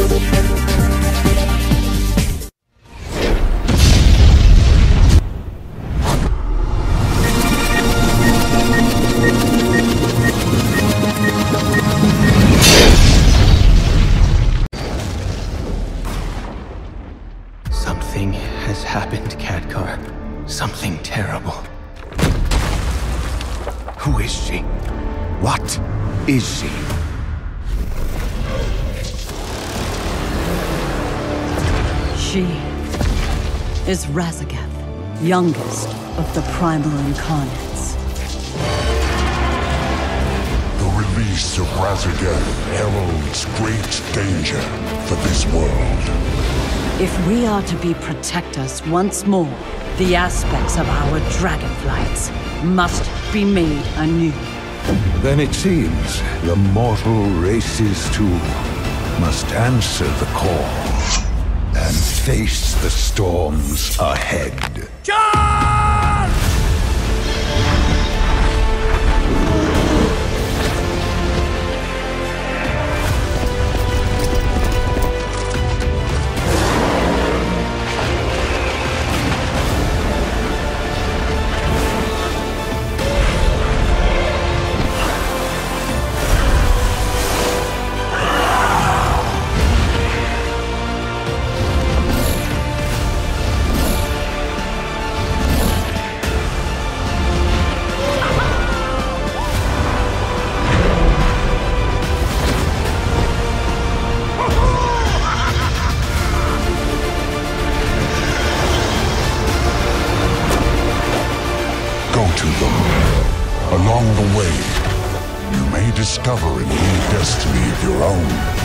Something has happened, Khadgar. Something terrible. Who is she? What is she? She is Raszageth, youngest of the primal incarnates. The release of Raszageth heralds great danger for this world. If we are to be protectors once more, the aspects of our dragonflights must be made anew. Then it seems the mortal races too must answer the call and face the storms ahead. Along the way, you may discover a new destiny of your own.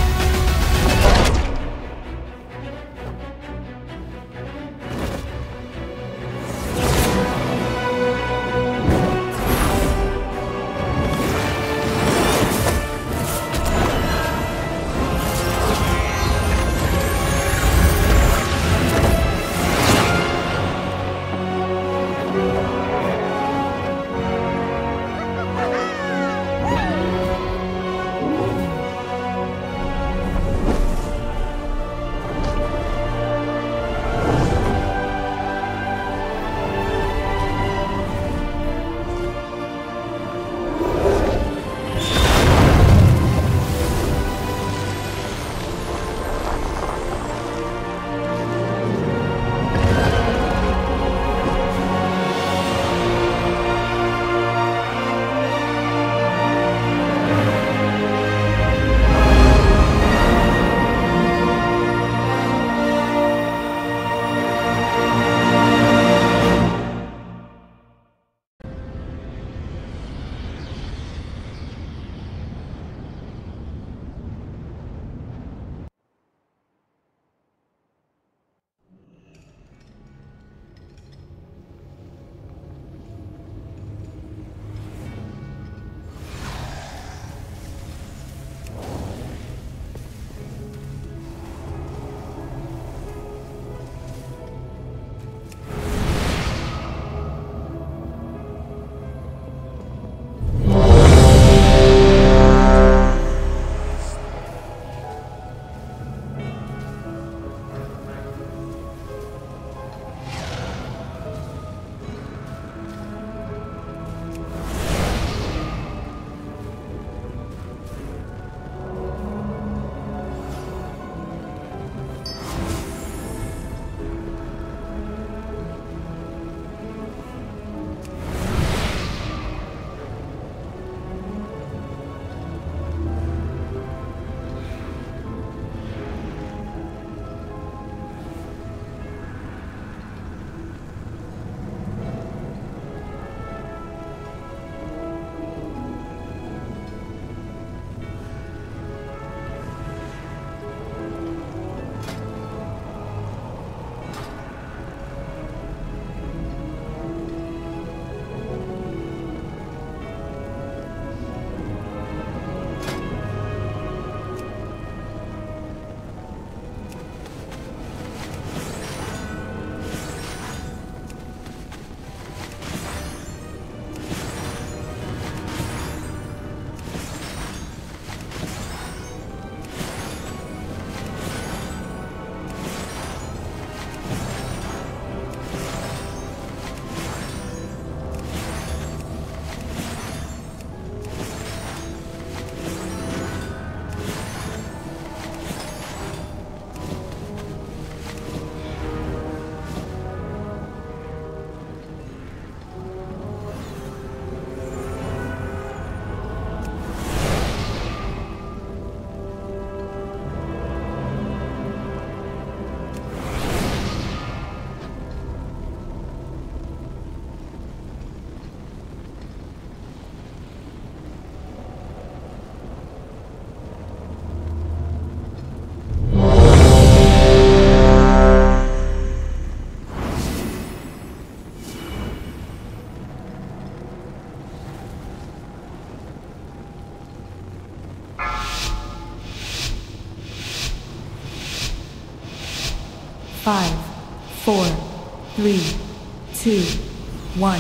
5, 4, 3, 2, 1.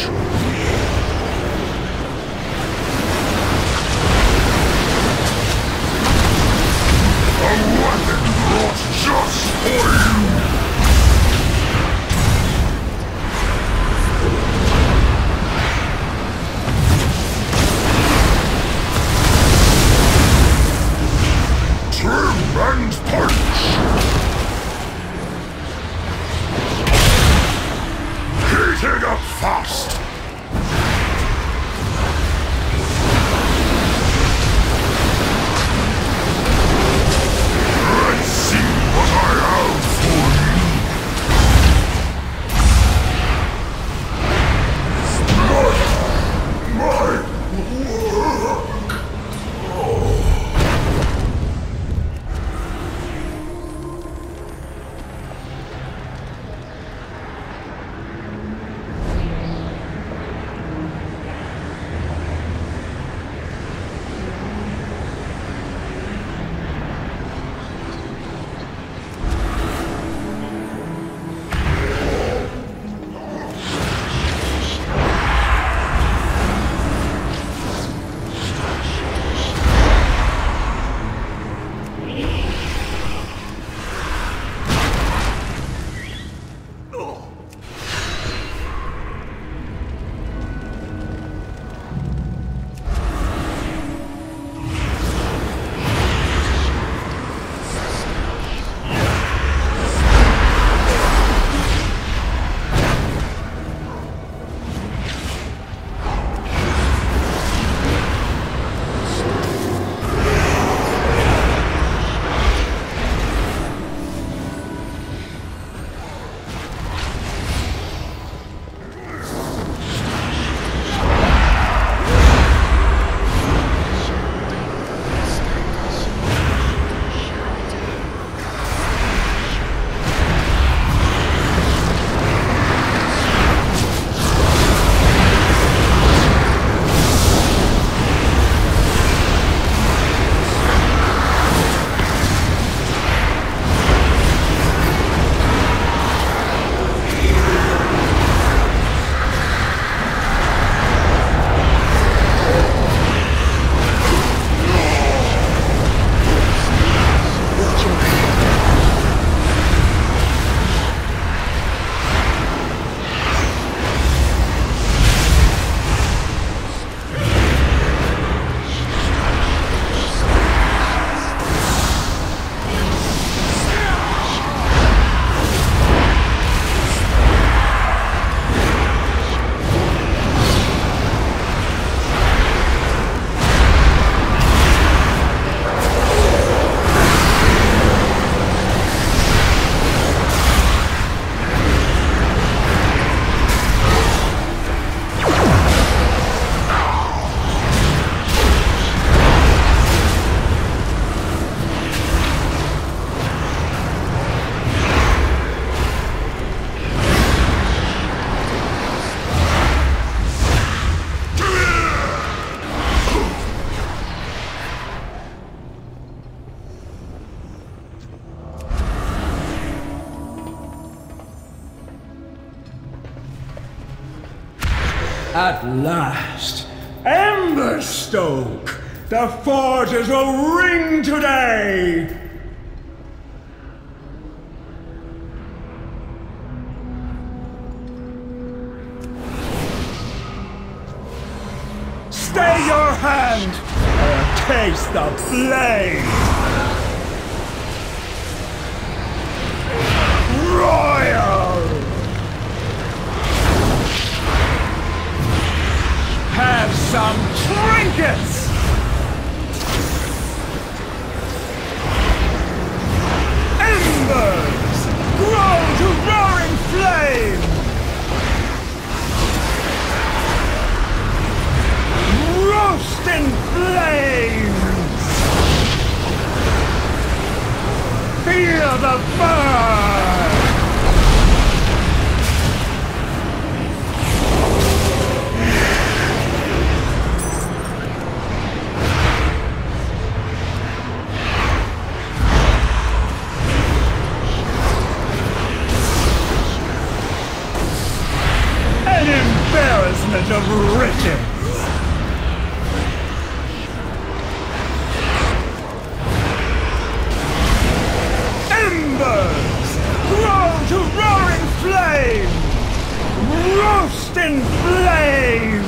A weapon not just for you! Trim and punch! Heating up fast! Let's see what I have for you! My work! At last, Emberstoke! The forges will ring today! Stay your hand, or taste the flame! Royal! Have some trinkets! Embers! Grow to roaring flame! Roast in flames! Feel the burn! embarrassment of riches! Embers! Grow to roaring flame! Roast in flames!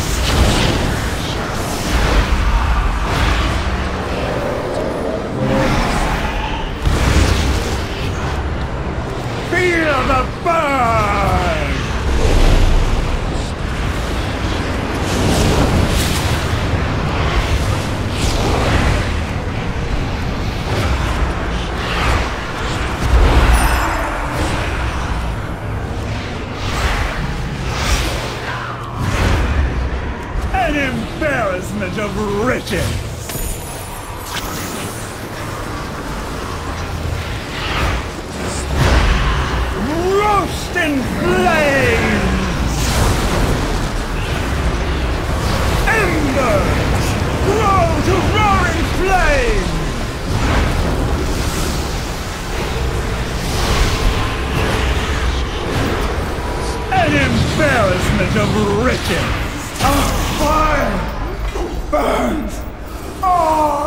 Feel the burn! An embarrassment of riches! Roast in flames! Embers! Grow to roaring flame! An embarrassment of riches! Fire! Burns! Oh!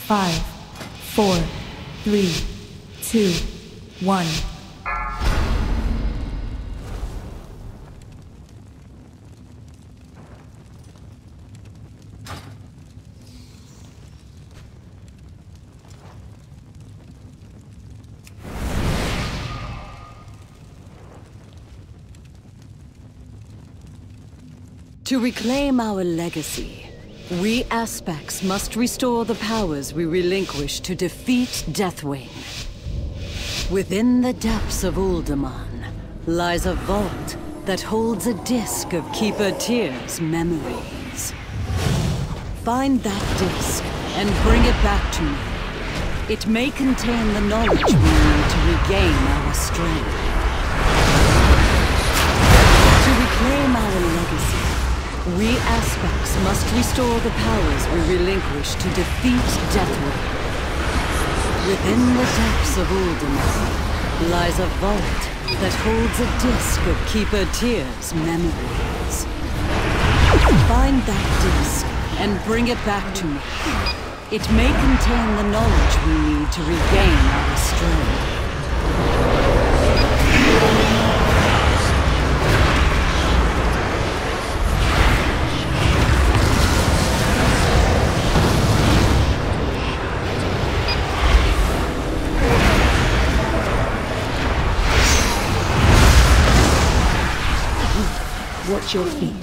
5, 4, 3, 2, 1. To reclaim our legacy, we aspects must restore the powers we relinquished to defeat Deathwing. Within the depths of Uldaman lies a vault that holds a disc of Keeper Tyr's memories. Find that disc and bring it back to me. It may contain the knowledge we need to regain our strength. To reclaim our legacy, we aspects must restore the powers we relinquished to defeat Deathwing. Within the depths of Uldaman lies a vault that holds a disc of Keeper Tyr's memories. Find that disc and bring it back to me. It may contain the knowledge we need to regain our strength. Watch your feet.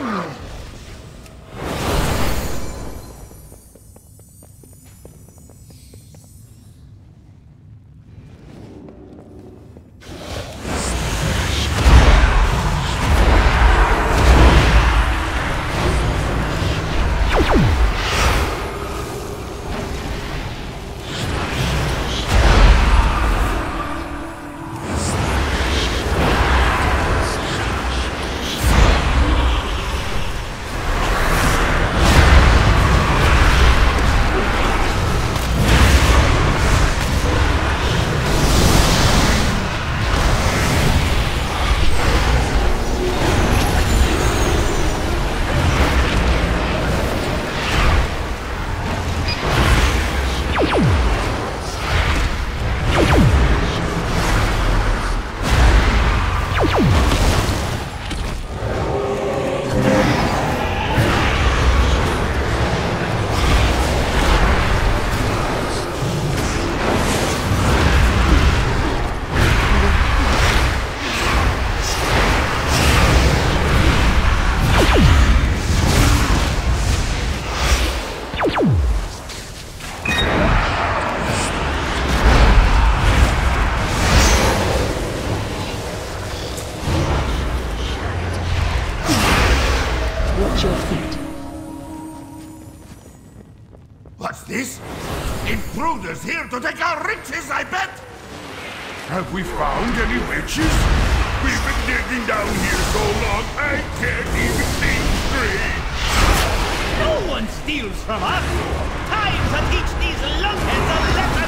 Intruders here to take our riches, I bet! Have we found any riches? We've been digging down here so long, I can't even think straight! No one steals from us! Time to teach these lunkheads a lesson!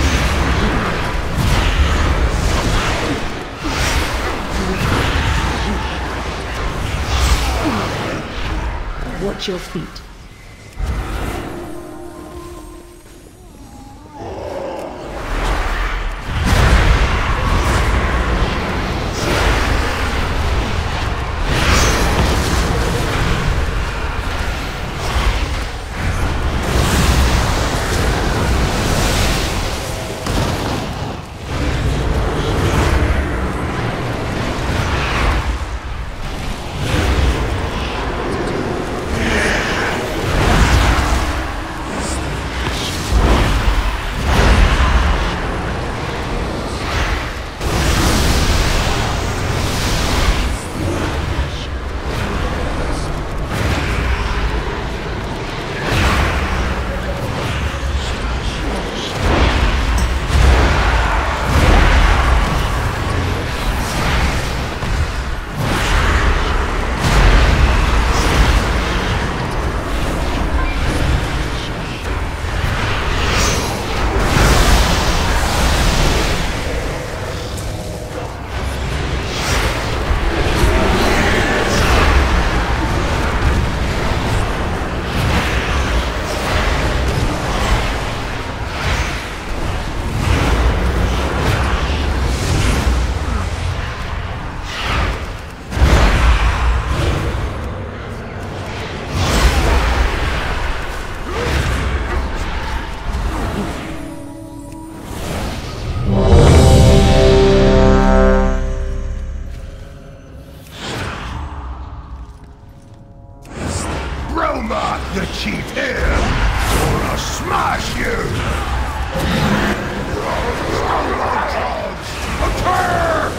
Watch your feet. the chief here, or I'll smash you! Attack!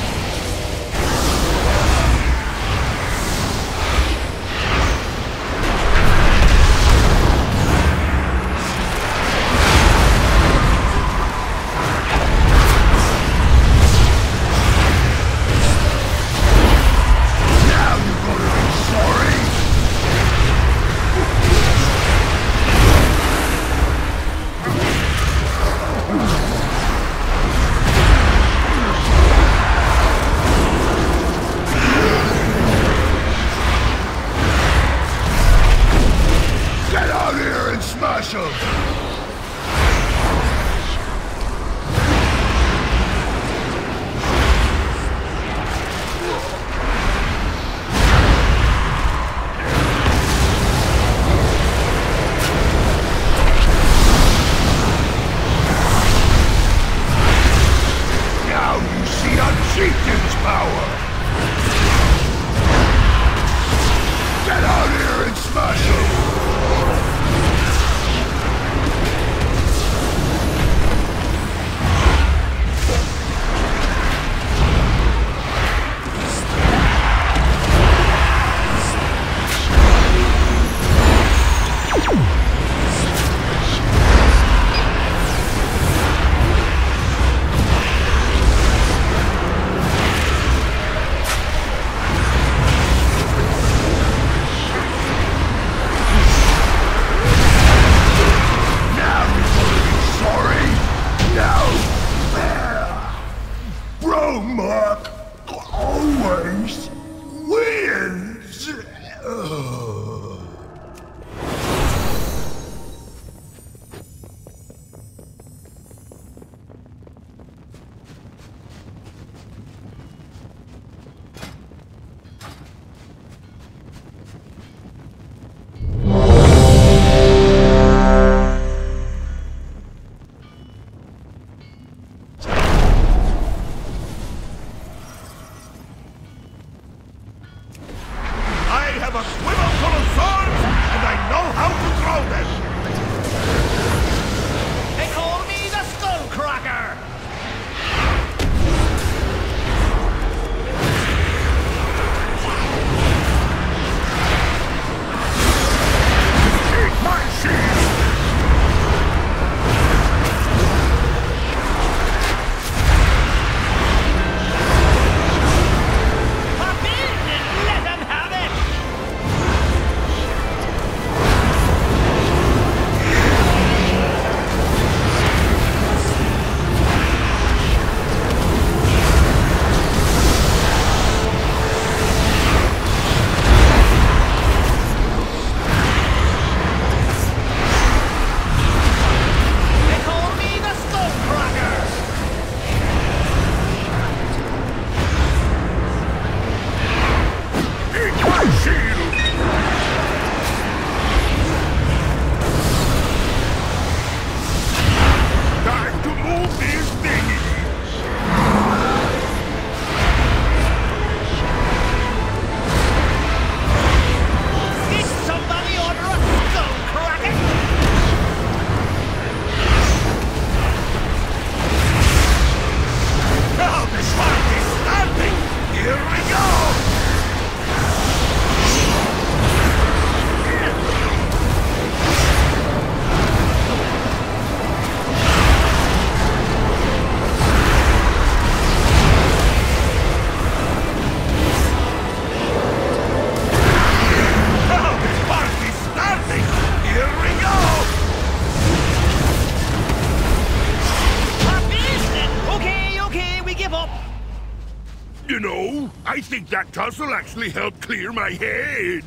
You know, I think that tussle actually helped clear my head.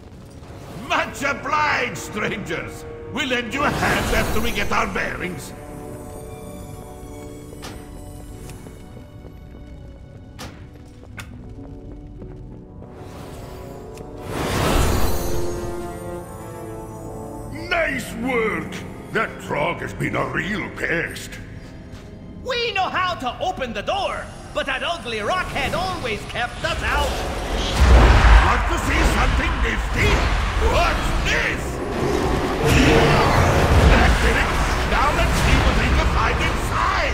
Much obliged, strangers. We'll lend you a hand after we get our bearings. Nice work! That Trog has been a real pest. We know how to open the door, but that ugly rockhead always kept us out. Want to see something nifty? What's this? That did it! Now let's see what we can find inside!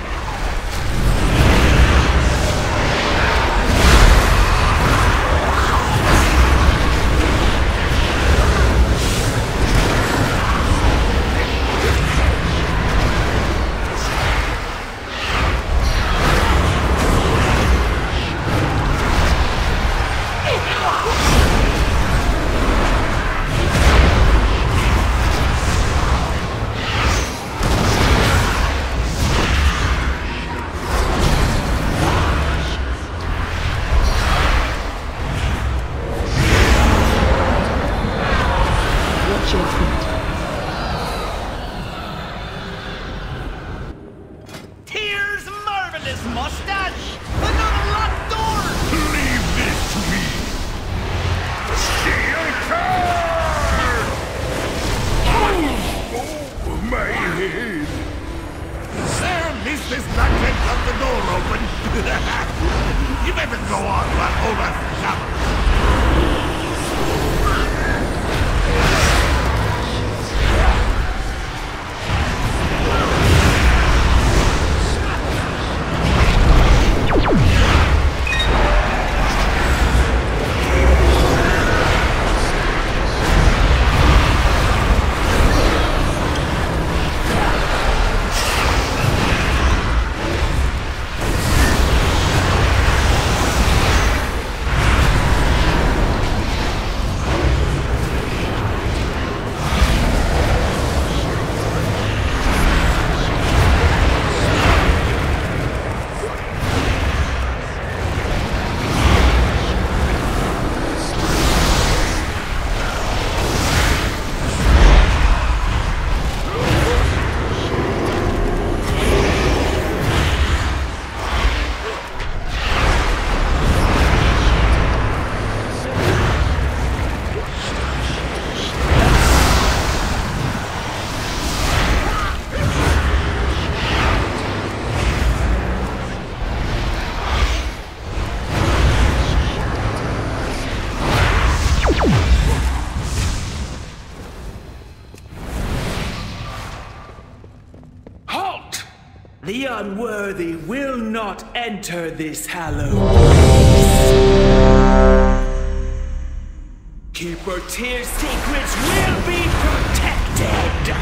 You better go on while Olaf recovers. The unworthy will not enter this hallowed place. Keeper Tyr's secrets will be protected.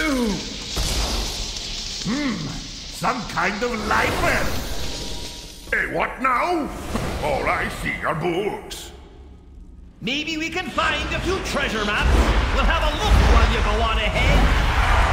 Some kind of lifer. Hey, what now? All I see are books. Maybe we can find a few treasure maps. We'll have a look while you go on ahead.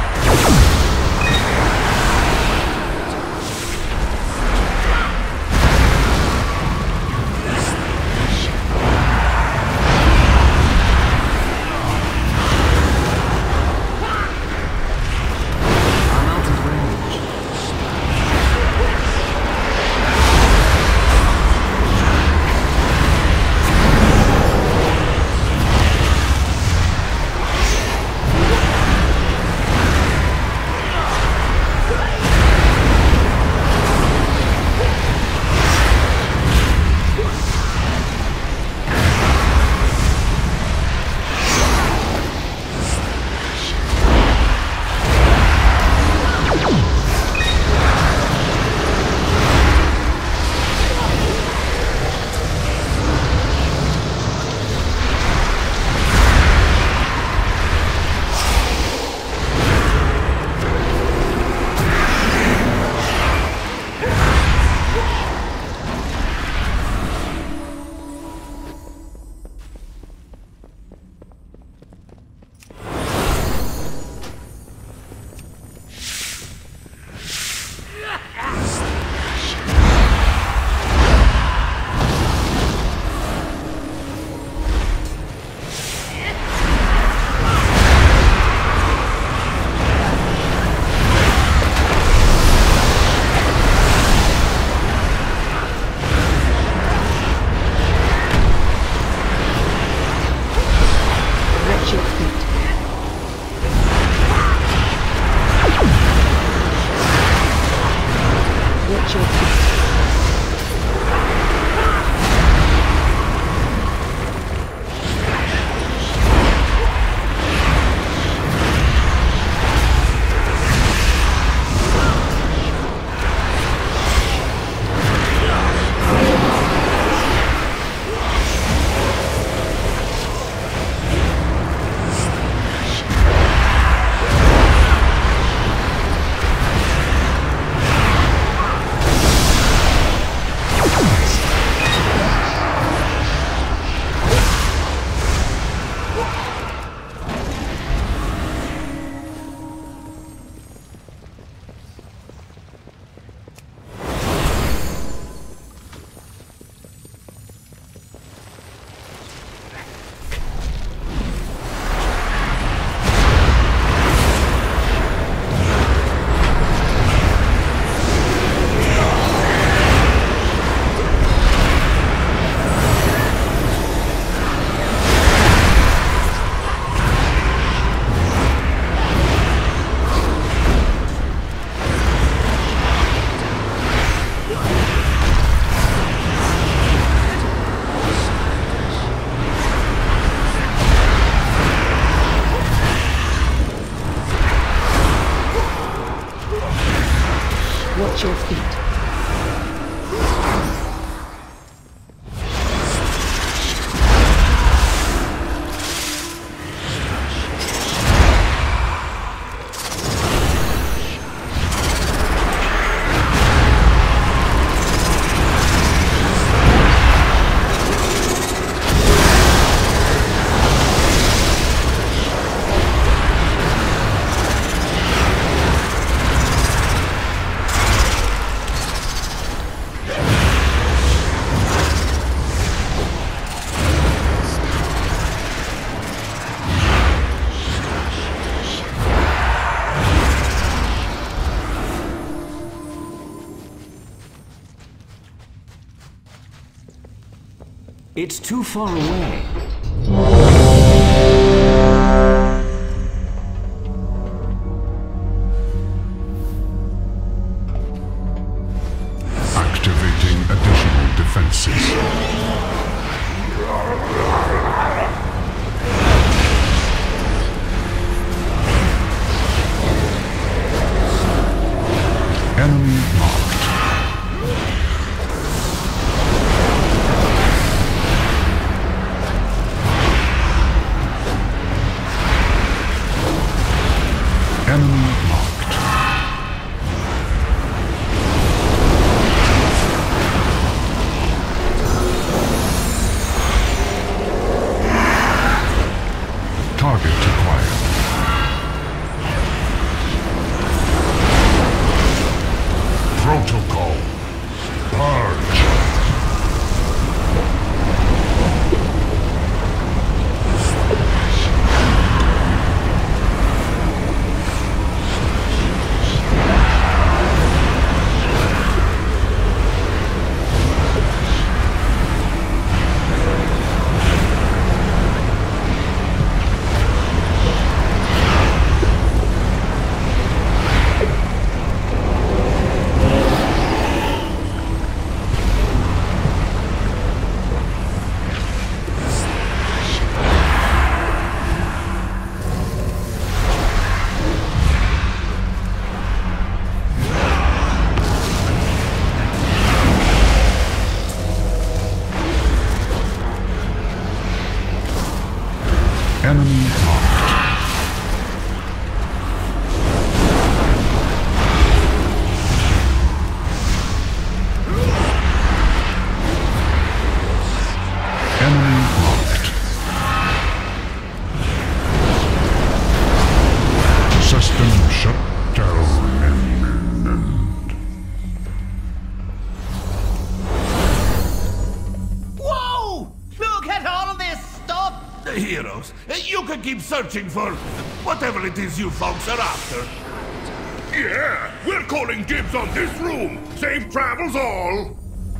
Watch your feet. It's too far away. Activating additional defenses. Enemy marked. Enemy marked. heroes. You can keep searching for whatever it is you folks are after. Yeah, we're calling dibs on this room. Safe travels all.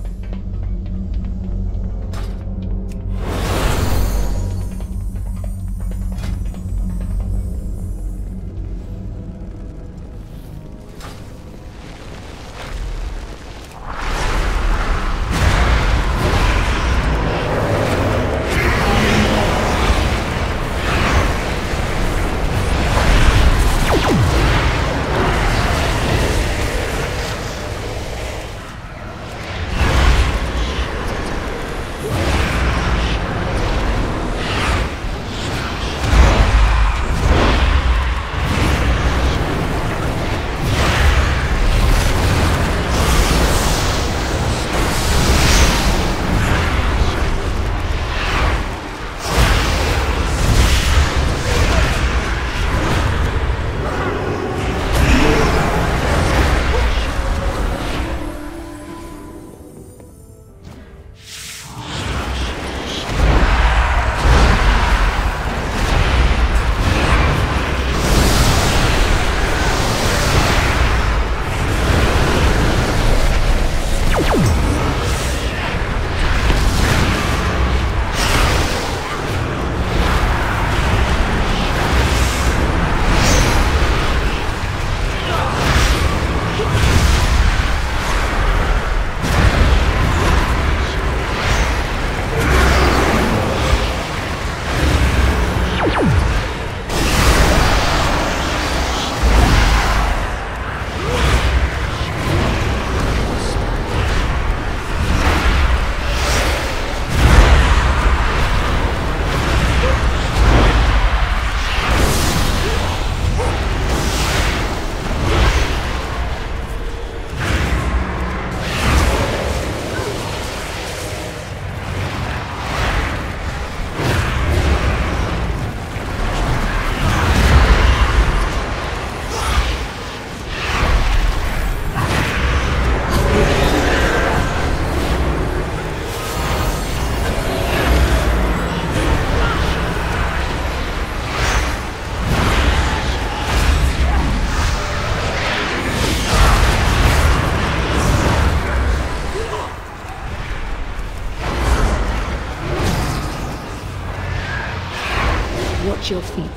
Watch your feet.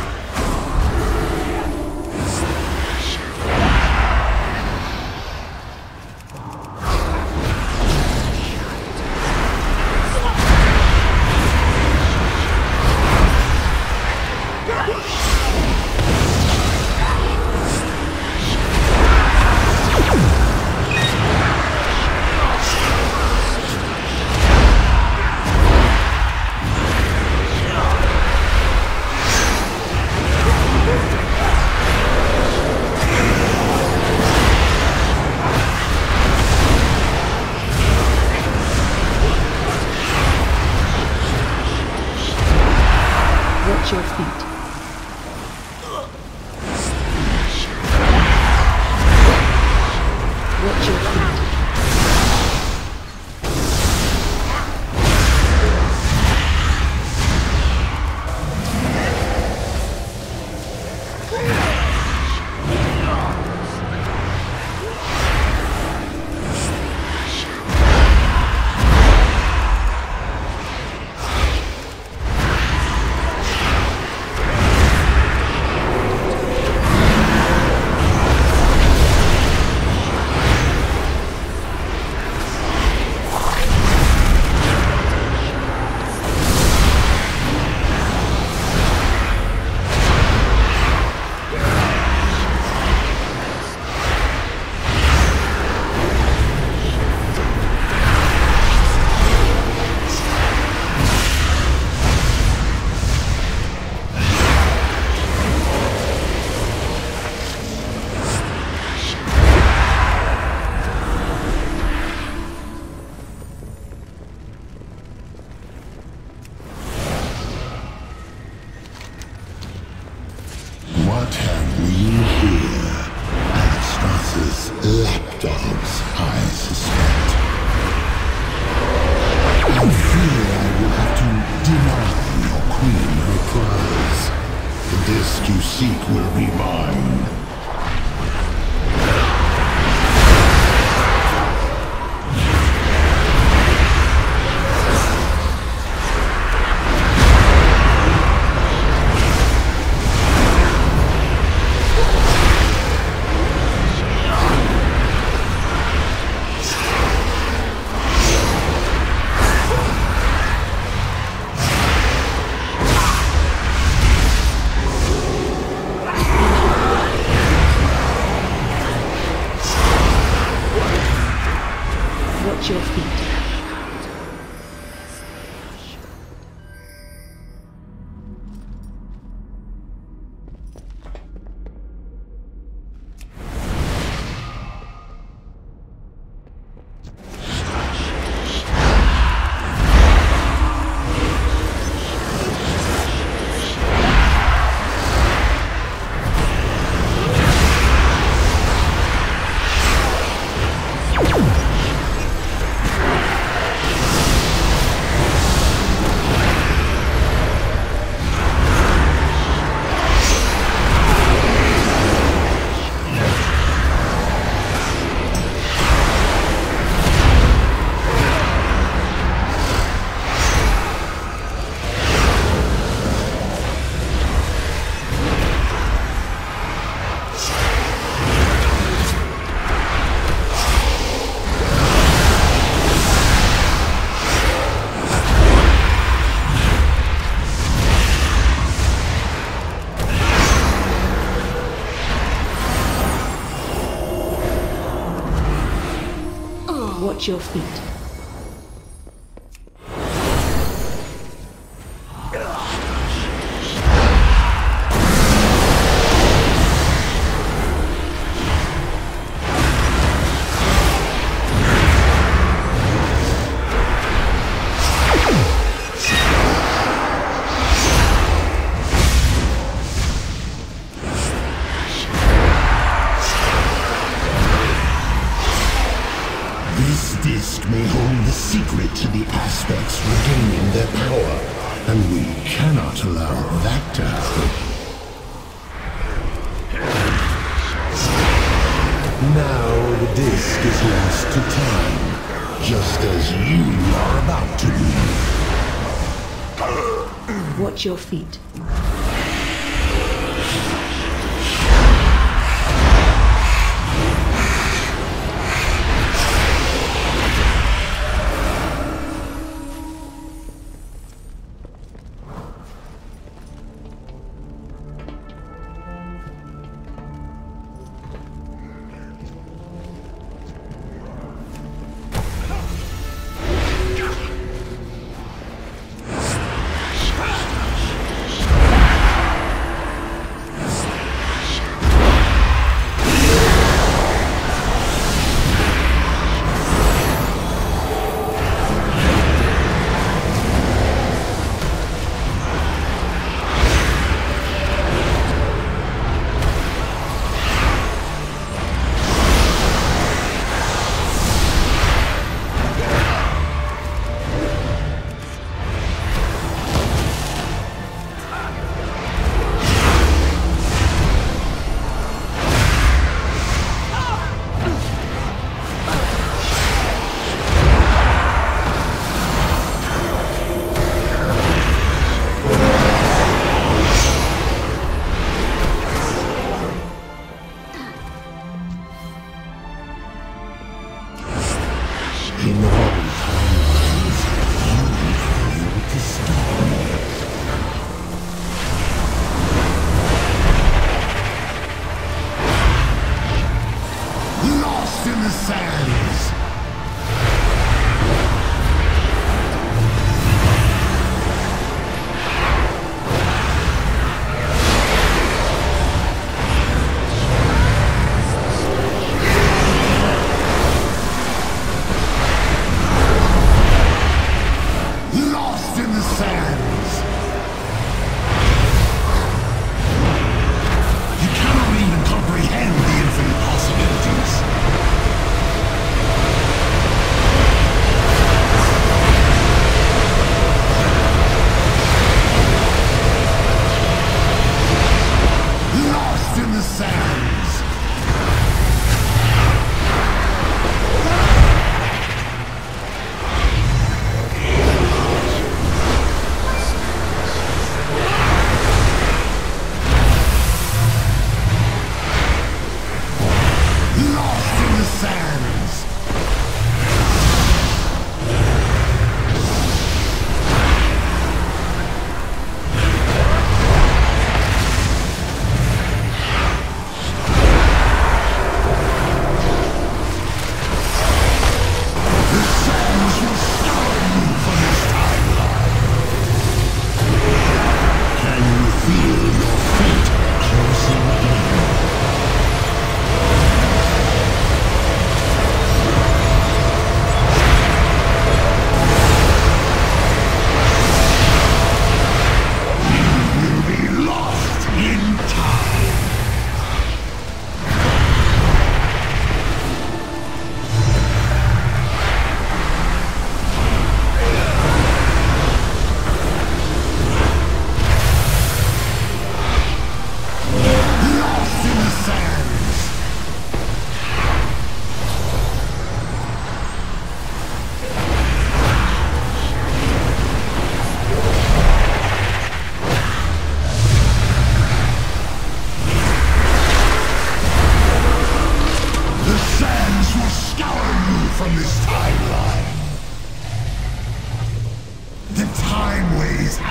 Watch your feet. Watch your feet. seek will be mine. Your feet. Watch your feet. May hold the secret to the aspects regaining their power, and we cannot allow that to happen. Now the disc is lost to time, just as you are about to be. Watch your feet.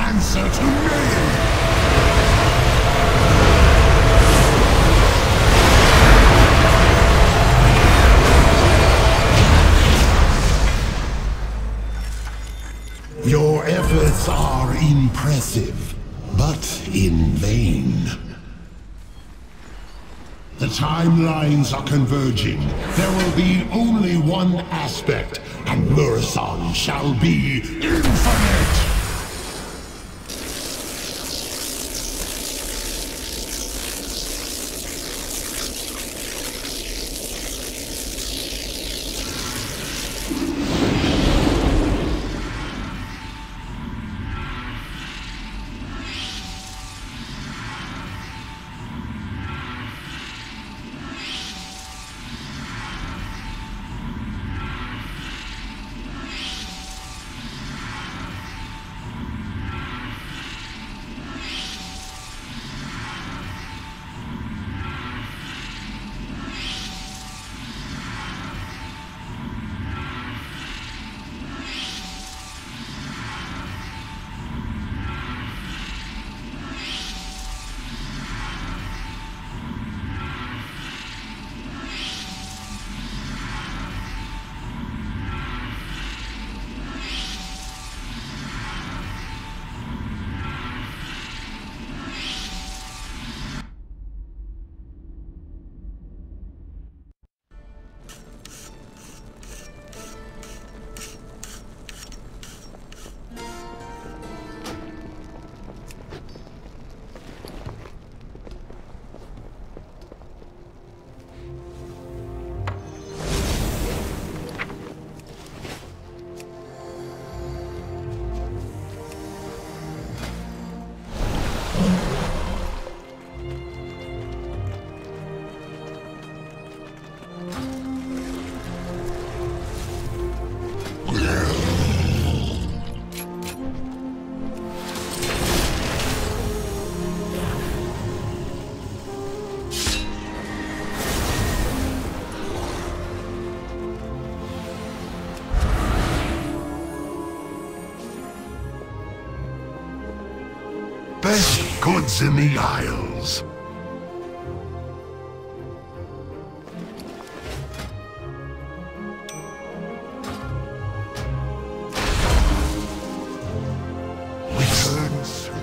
answer to me! Your efforts are impressive, but in vain. The timelines are converging. There will be only one aspect, and Murison shall be infinite! Best goods in the Isles. Return soon.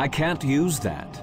I can't use that.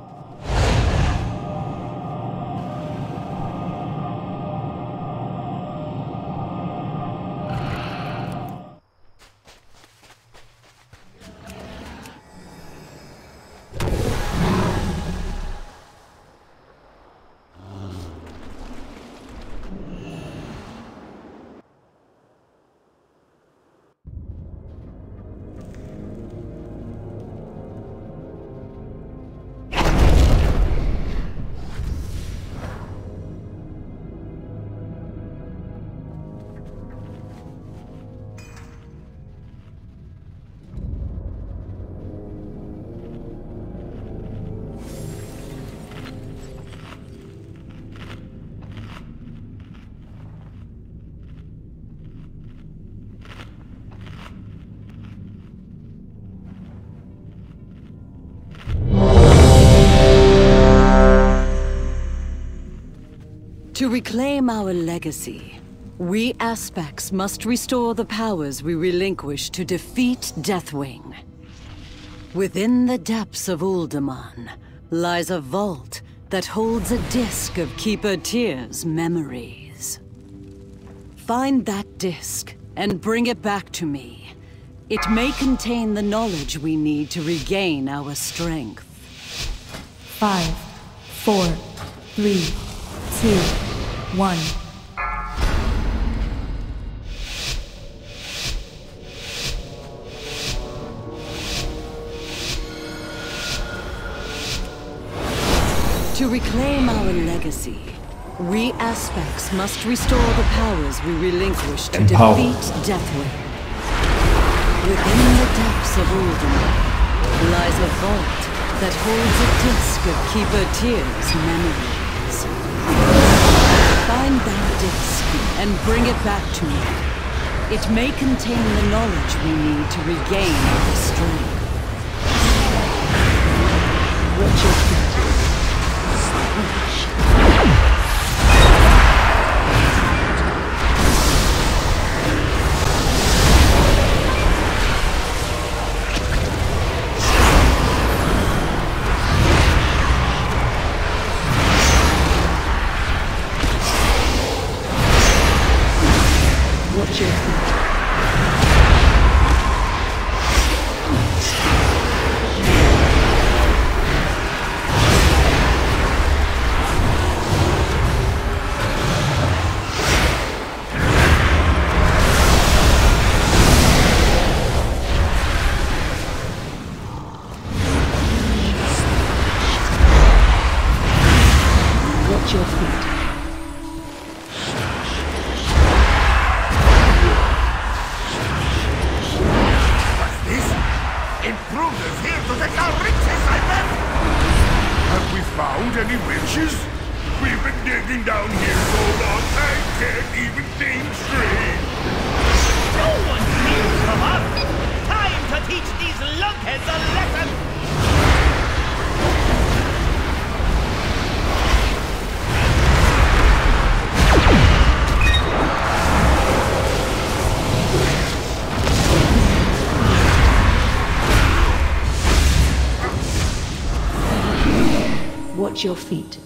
To reclaim our legacy, we aspects must restore the powers we relinquished to defeat Deathwing. Within the depths of Uldaman lies a vault that holds a disc of Keeper Tyr's memories. Find that disc and bring it back to me. It may contain the knowledge we need to regain our strength. 5, 4, 3, 2, 1. To reclaim our legacy, we aspects must restore the powers we relinquished to defeat Deathwing. Within the depths of Uldaman lies a vault that holds a disc of Keeper Tyr's memories. Find that disc and bring it back to me. It may contain the knowledge we need to regain our strength. Watch your feet. Watch your feet. Watch your feet. Intruders here to take our riches, I bet! Have we found any witches? We've been digging down here so long, I can't even think straight. No one steals from us! Time to teach these lunkheads a lesson! Watch your feet.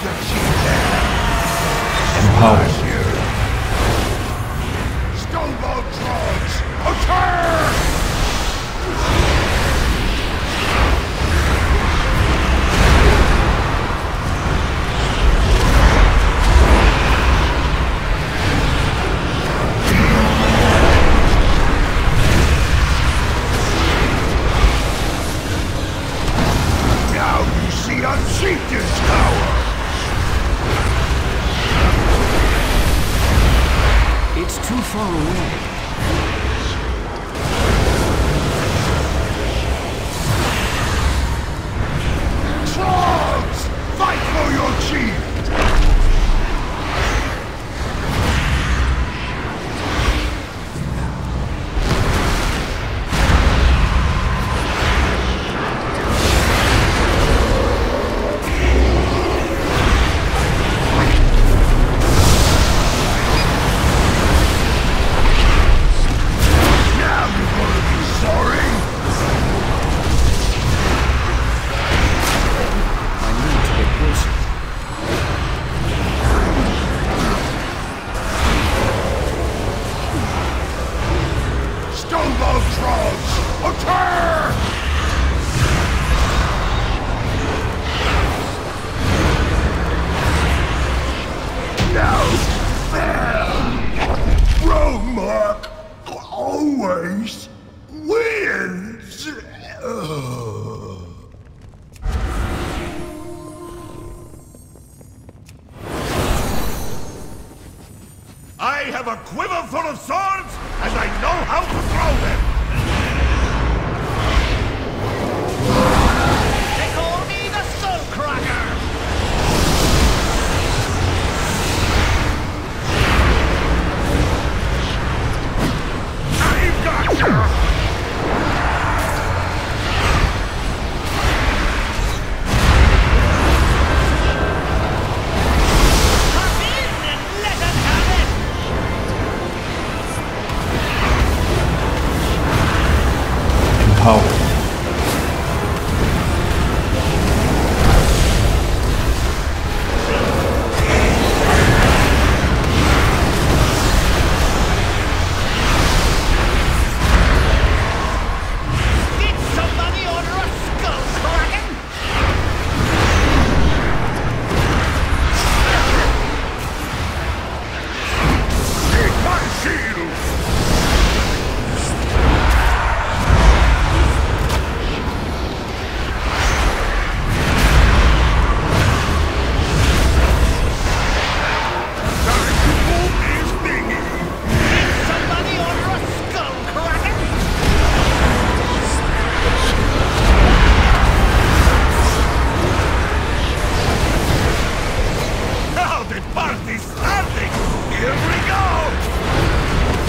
Empowered. Stonewall Trolls! Attack! Now you see a chieftain's power! It's too far away. Trolls! Fight for your chief! Always wins. I have a quiver full of swords, and I know how to throw them! They call me the Skullcracker! I've got you! Come in and let us have it! Empowered. Did somebody order a Skullcracker? Take my shield! Time to move this thingy! Did somebody order a Skullcracker? Now the party's starting! Here we go!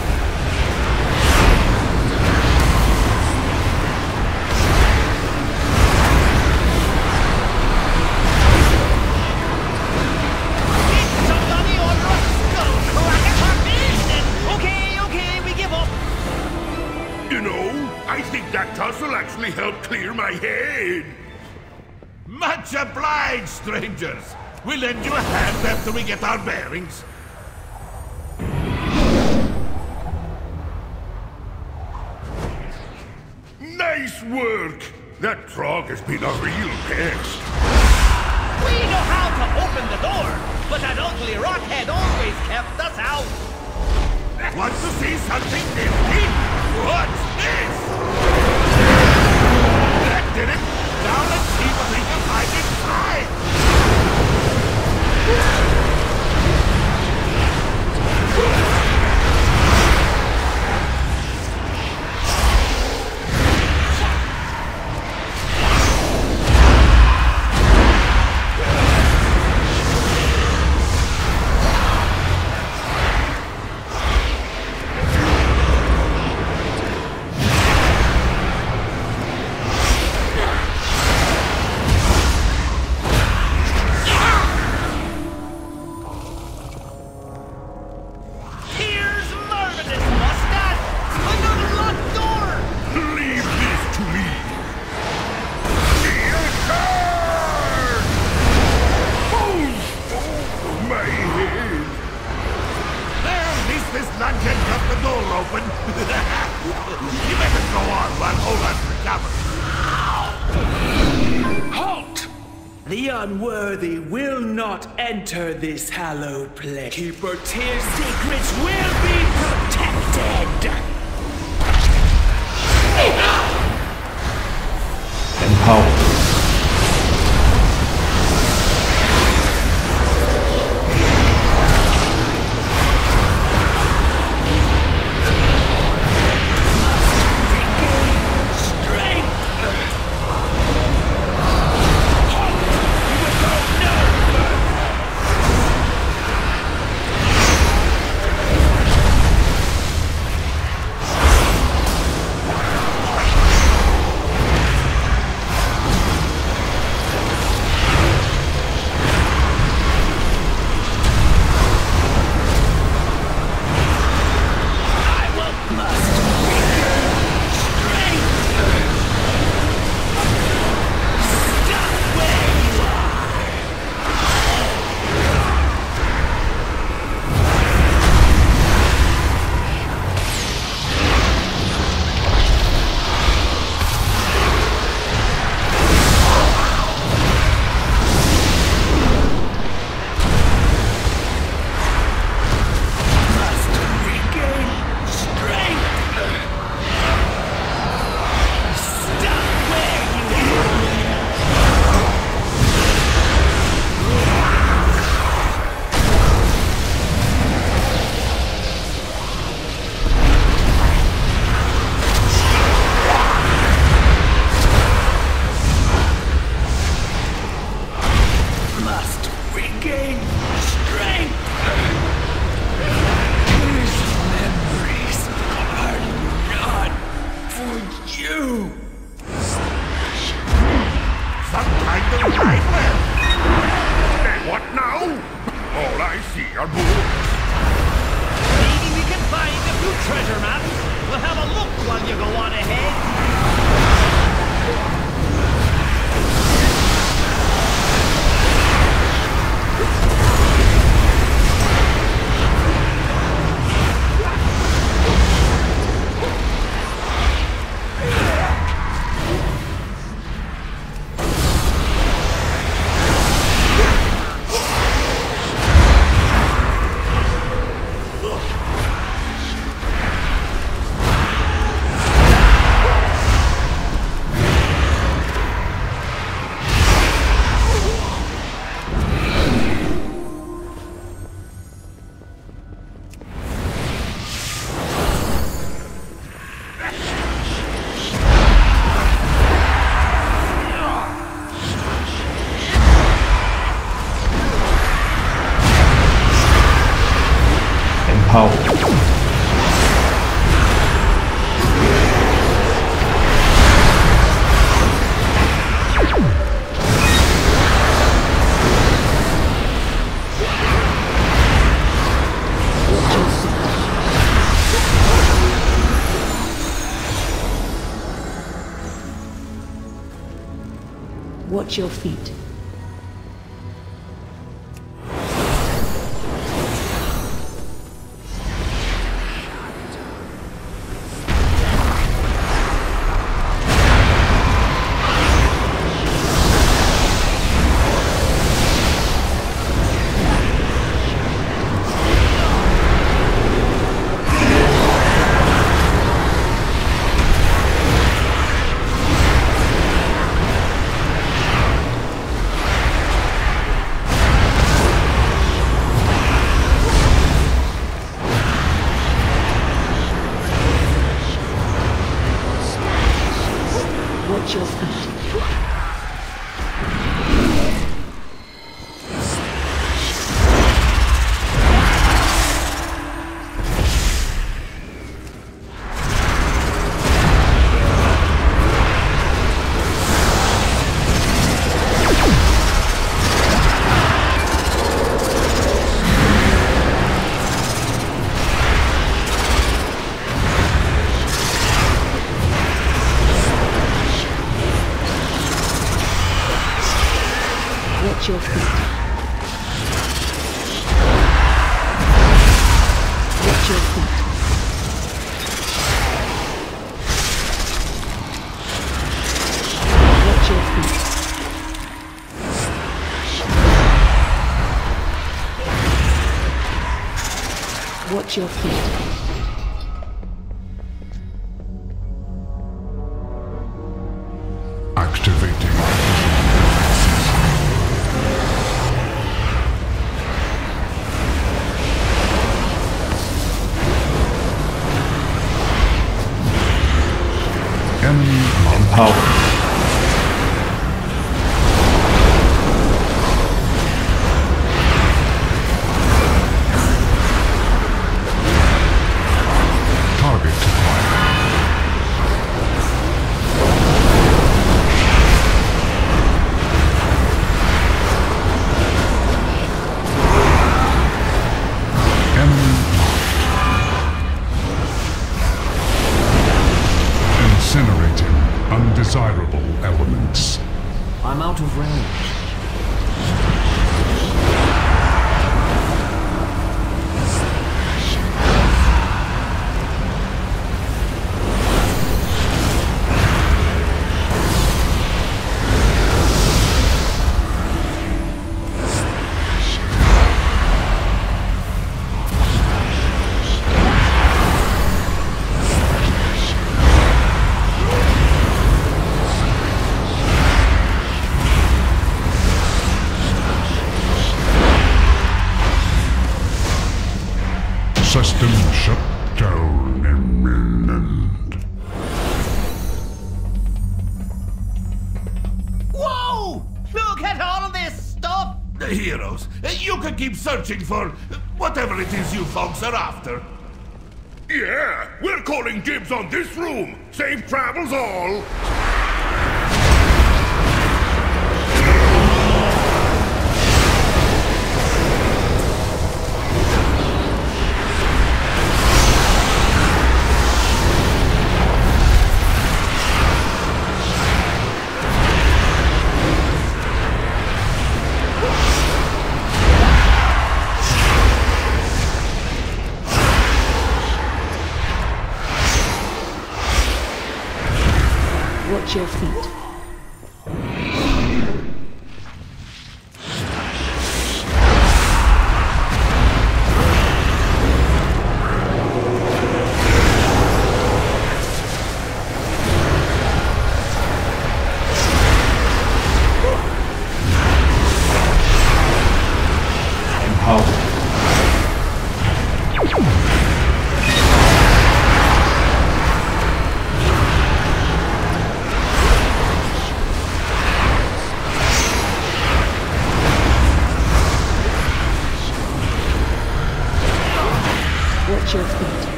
Did somebody order a Skullcracker? Come in and... Okay, we give up. You know, I think that toss will actually help clear my head. Much obliged, strangers. We'll lend you a hand after we get our bearings. Nice work! That Trog has been a real pest. We know how to open the door, but that ugly rockhead always kept us out. Want to see something nifty? What's this? That did it! Now let's see what we can find inside! unworthy will not enter this hallowed place. Keeper Tyr's secrets will be protected! Empowered. Watch your feet. Watch your feet. Activating. Enemy on power. Target acquired. Enemy incinerating undesirable elements. I'm out of range. System shut down imminent. Whoa! Look at all of this stuff! The heroes, you can keep searching for whatever it is you folks are after. Yeah, we're calling dibs on this room. Safe travels all. Watch your feet. Watch your feet.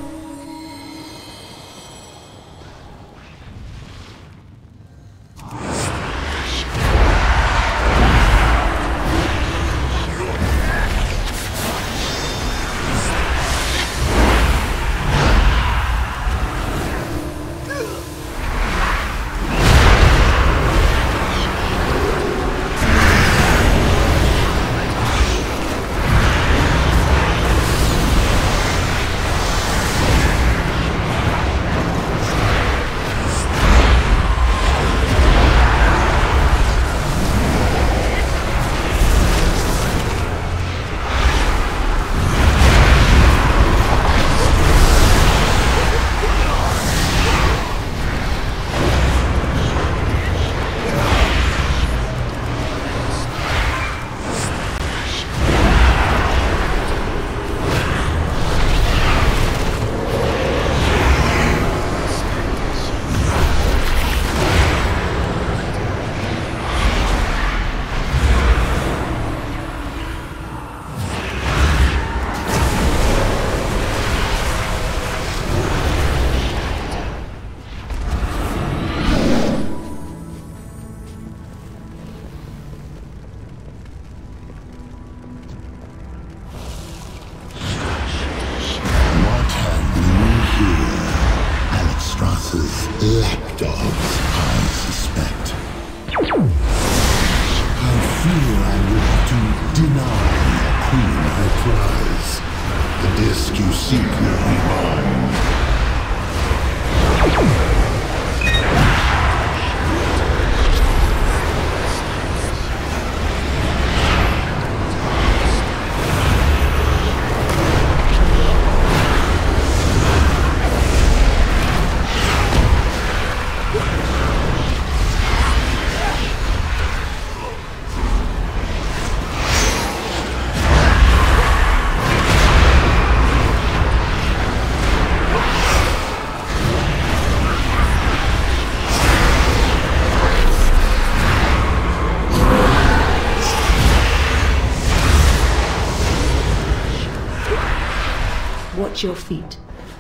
Lapdogs, I suspect. I fear I will have to deny your queen her prize. The disc you seek will be mine. Watch your feet.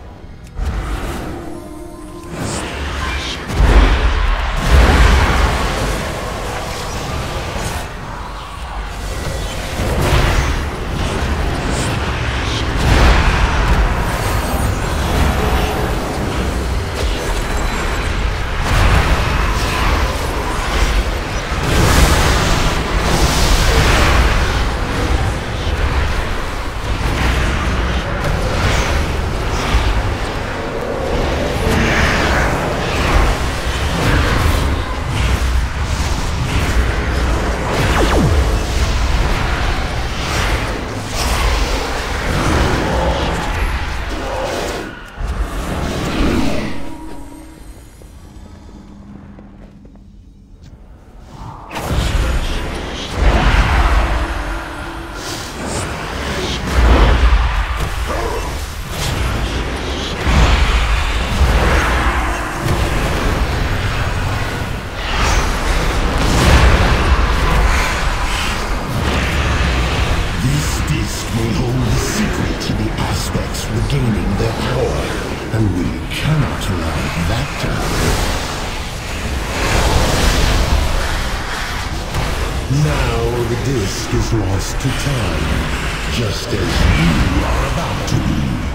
Now the disc is lost to time, just as you are about to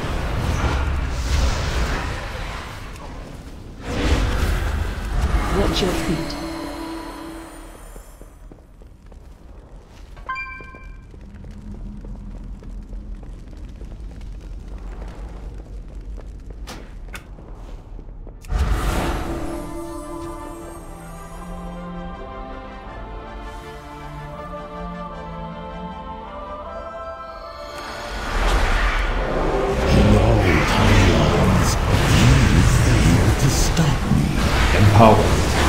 be. Watch your feet. Power.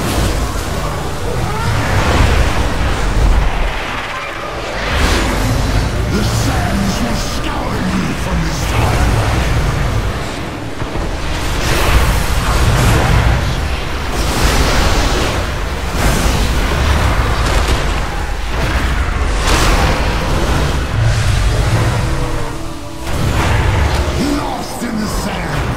The sands will scour you from this timeline. Lost in the sands.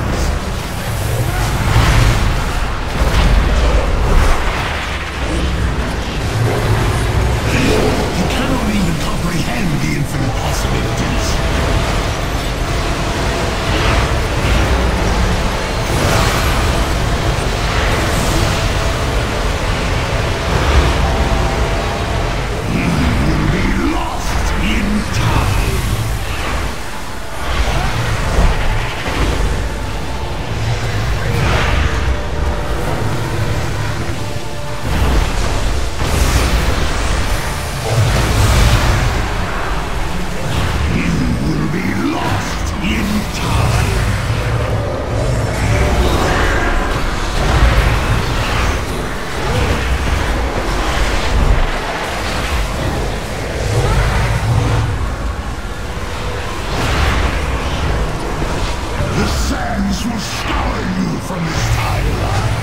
Will scour you from this timeline.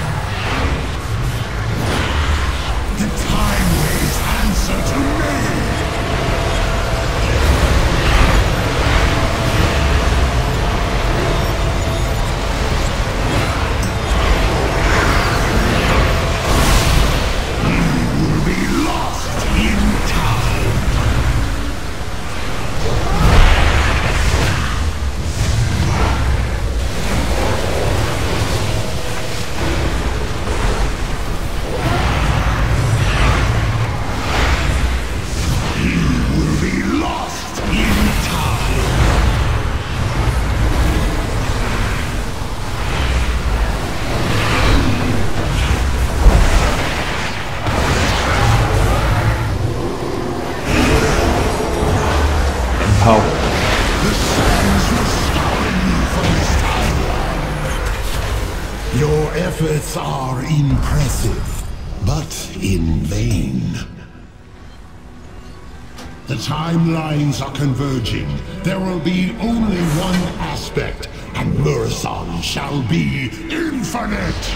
The time waves answer to me. You will be lost in time. Power. The sands will scour you from this timeline. Your efforts are impressive, but in vain. The timelines are converging. There will be only one aspect, and Murison shall be infinite!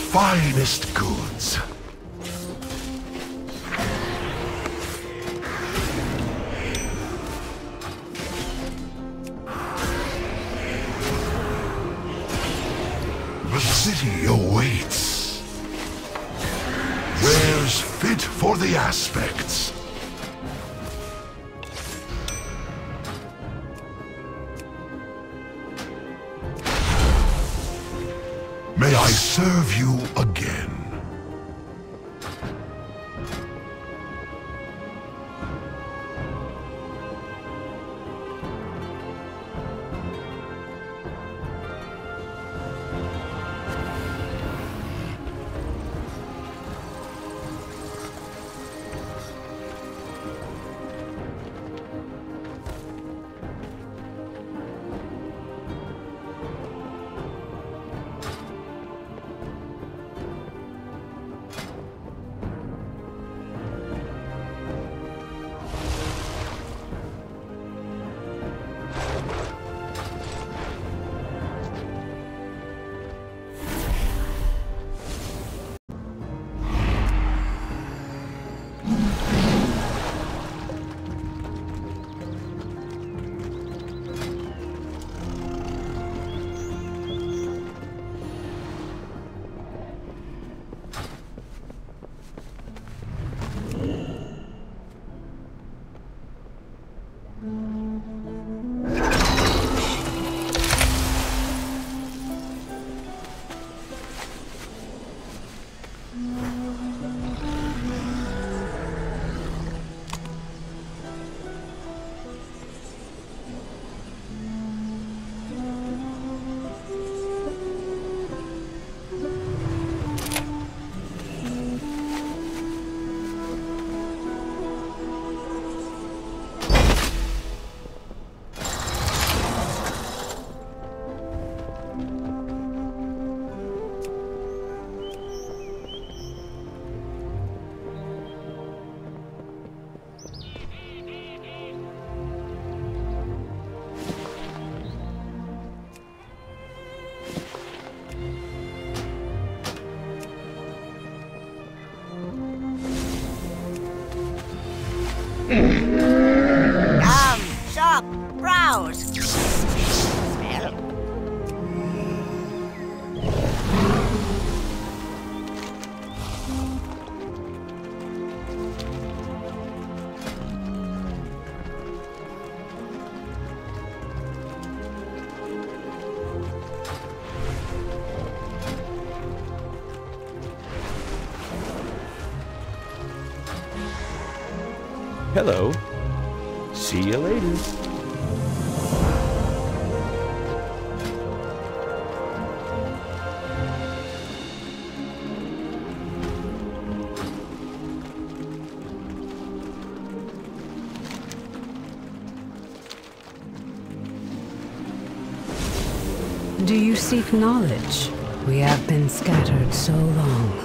finest goods. The city awaits. Wares fit for the aspects. May I serve you again? Come, shop, browse. Smell. Hello. See you later. Do you seek knowledge? We have been scattered so long.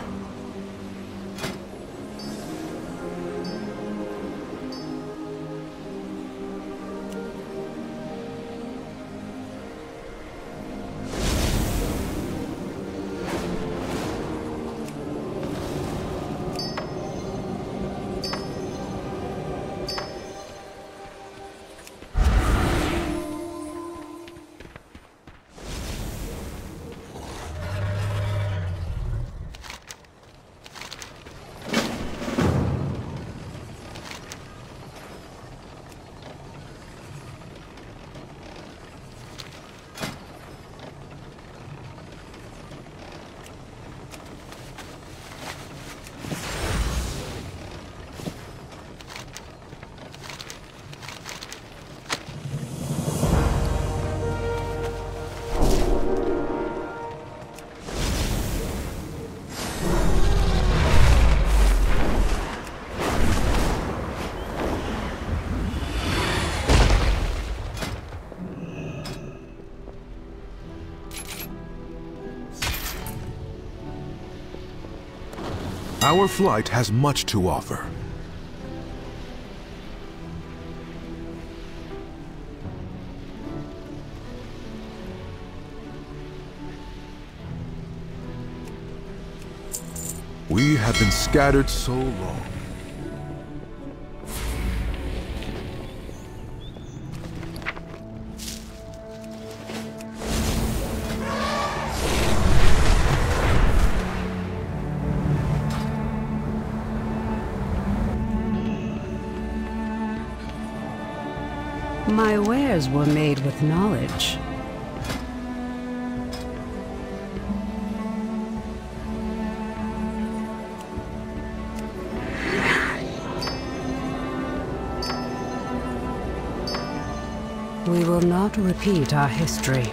Our flight has much to offer. We have been scattered so long. My wares were made with knowledge. We will not repeat our history.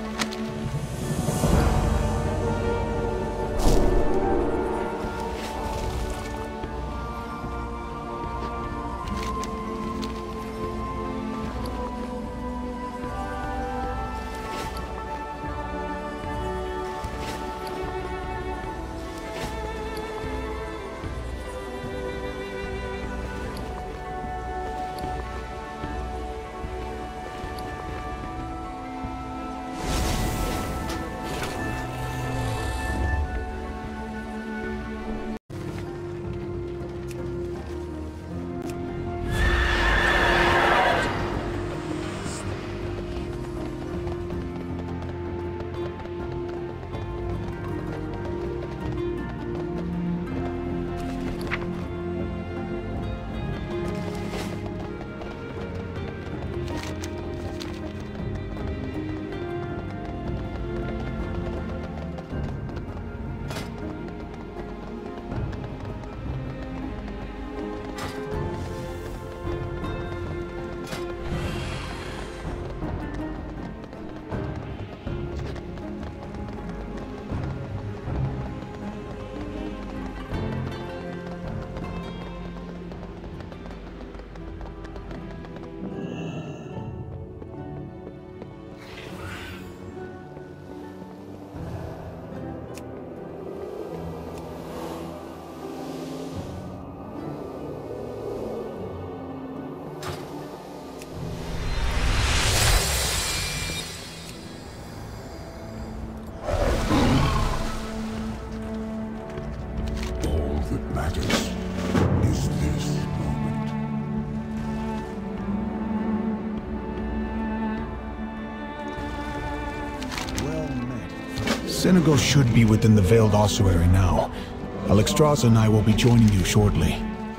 Senegal should be within the Veiled Ossuary now. Alexstrasza and I will be joining you shortly.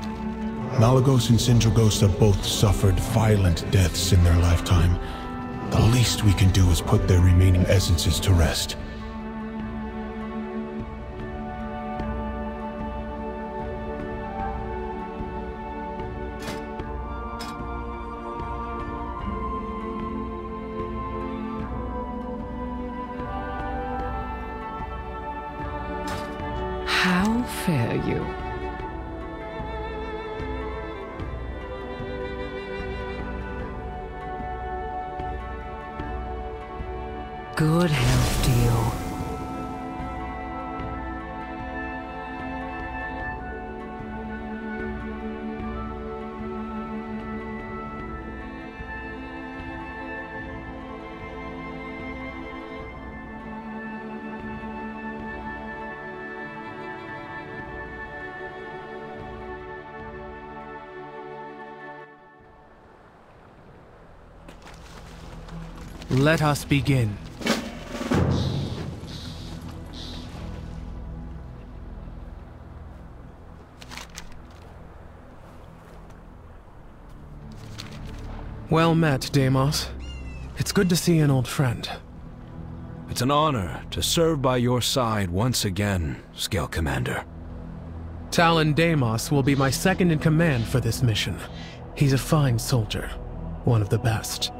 Malagos and Sindragosa both suffered violent deaths in their lifetime. The least we can do is put their remaining essences to rest. How fare you? Good health to you. Let us begin. Well met, Deimos. It's good to see an old friend. It's an honor to serve by your side once again, Scale Commander. Talon Deimos will be my second in command for this mission. He's a fine soldier, one of the best.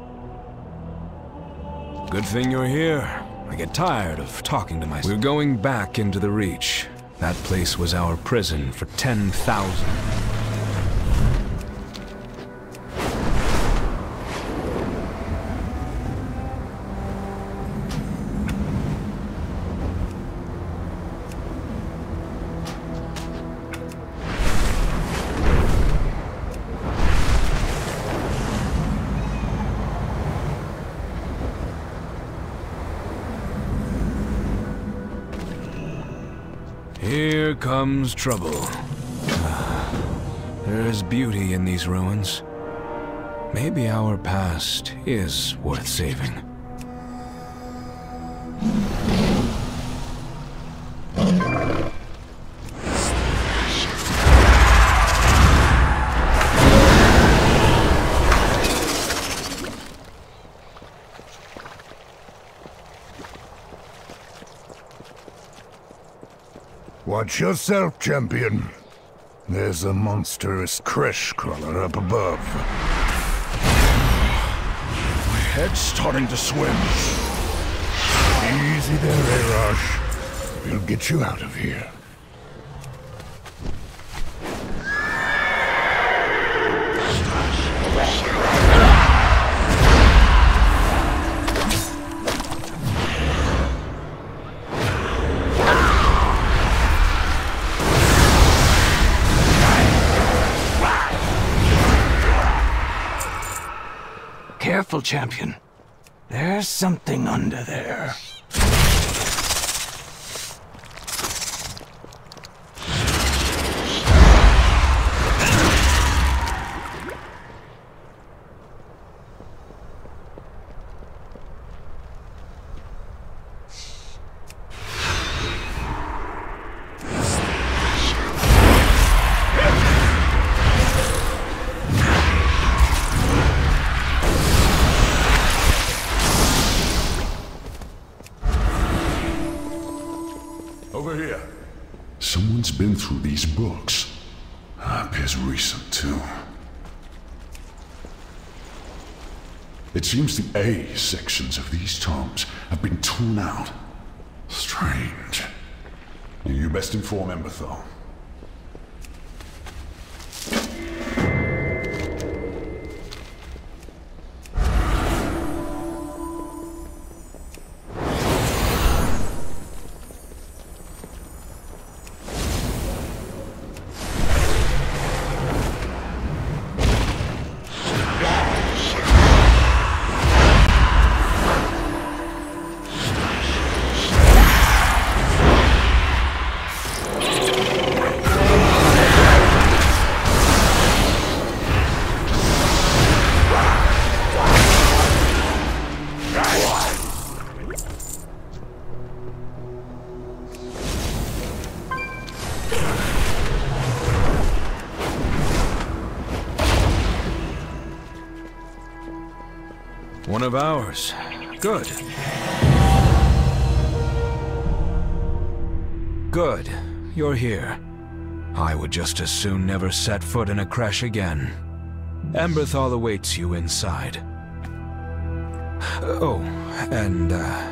Good thing you're here. I get tired of talking to myself. We're going back into the Reach. That place was our prison for 10,000. Here comes comes trouble. There is beauty in these ruins. Maybe our past is worth saving. Watch yourself, champion. There's a monstrous crash crawler up above. My head's starting to swim. Easy there, Arash. We'll get you out of here. Careful, champion. There's something under there. Over here. Someone's been through these books. Appears recent, too. It seems the A sections of these tomes have been torn out. Strange. You best inform Emberthal. One of ours. Good. Good. You're here. I would just as soon never set foot in a crash again. Emberthal awaits you inside. Oh, and,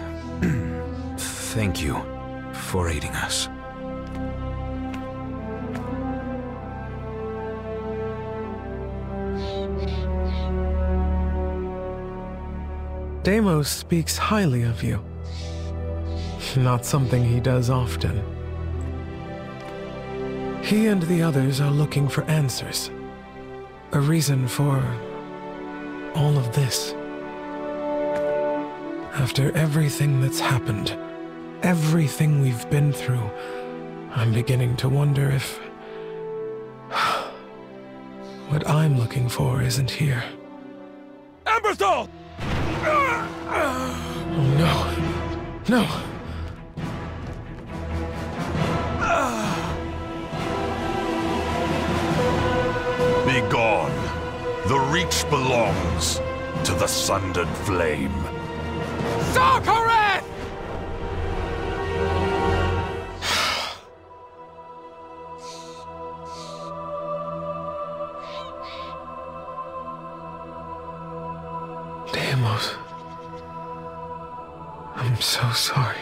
thank you for aiding us. Deimos speaks highly of you. Not something he does often. He and the others are looking for answers. A reason for all of this. After everything that's happened, everything we've been through, I'm beginning to wonder if what I'm looking for isn't here. Emberthal! Oh no. No. Be gone. The Reach belongs to the Sundered Flame. Sarkareth! Deimos. I'm so sorry.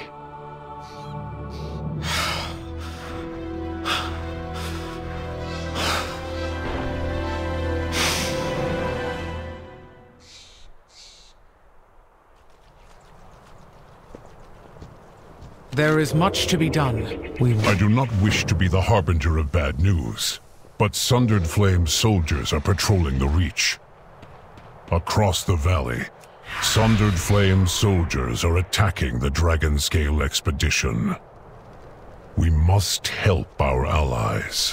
There is much to be done. I do not wish to be the harbinger of bad news, but Sundered Flame soldiers are patrolling the Reach. Across the valley, Sundered Flame soldiers are attacking the Dragonscale expedition. We must help our allies.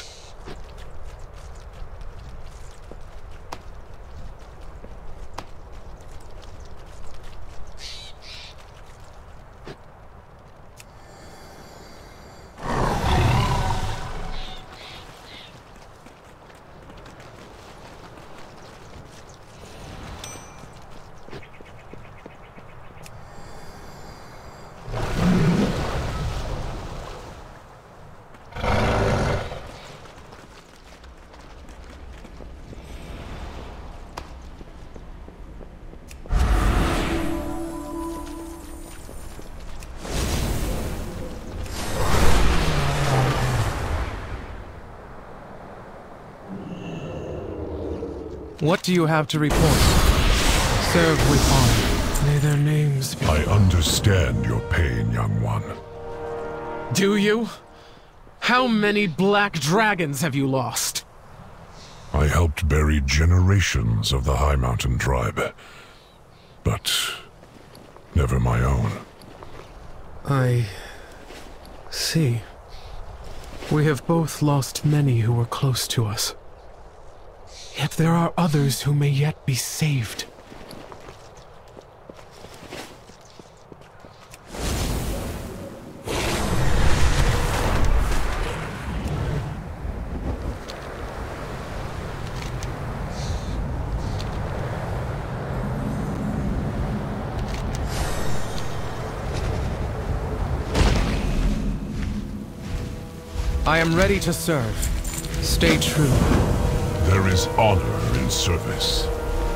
What do you have to report? Serve with honor. May their names be... I understand your pain, young one. Do you? How many Black Dragons have you lost? I helped bury generations of the High Mountain tribe. But never my own. I see. We have both lost many who were close to us. Yet there are others who may yet be saved. I am ready to serve. Stay true. There is honor in service.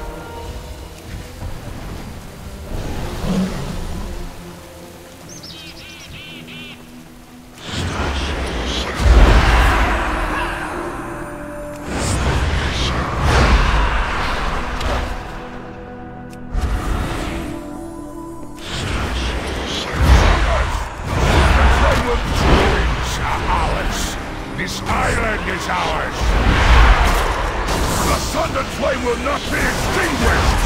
This island is ours! The Sundered Flame will not be extinguished!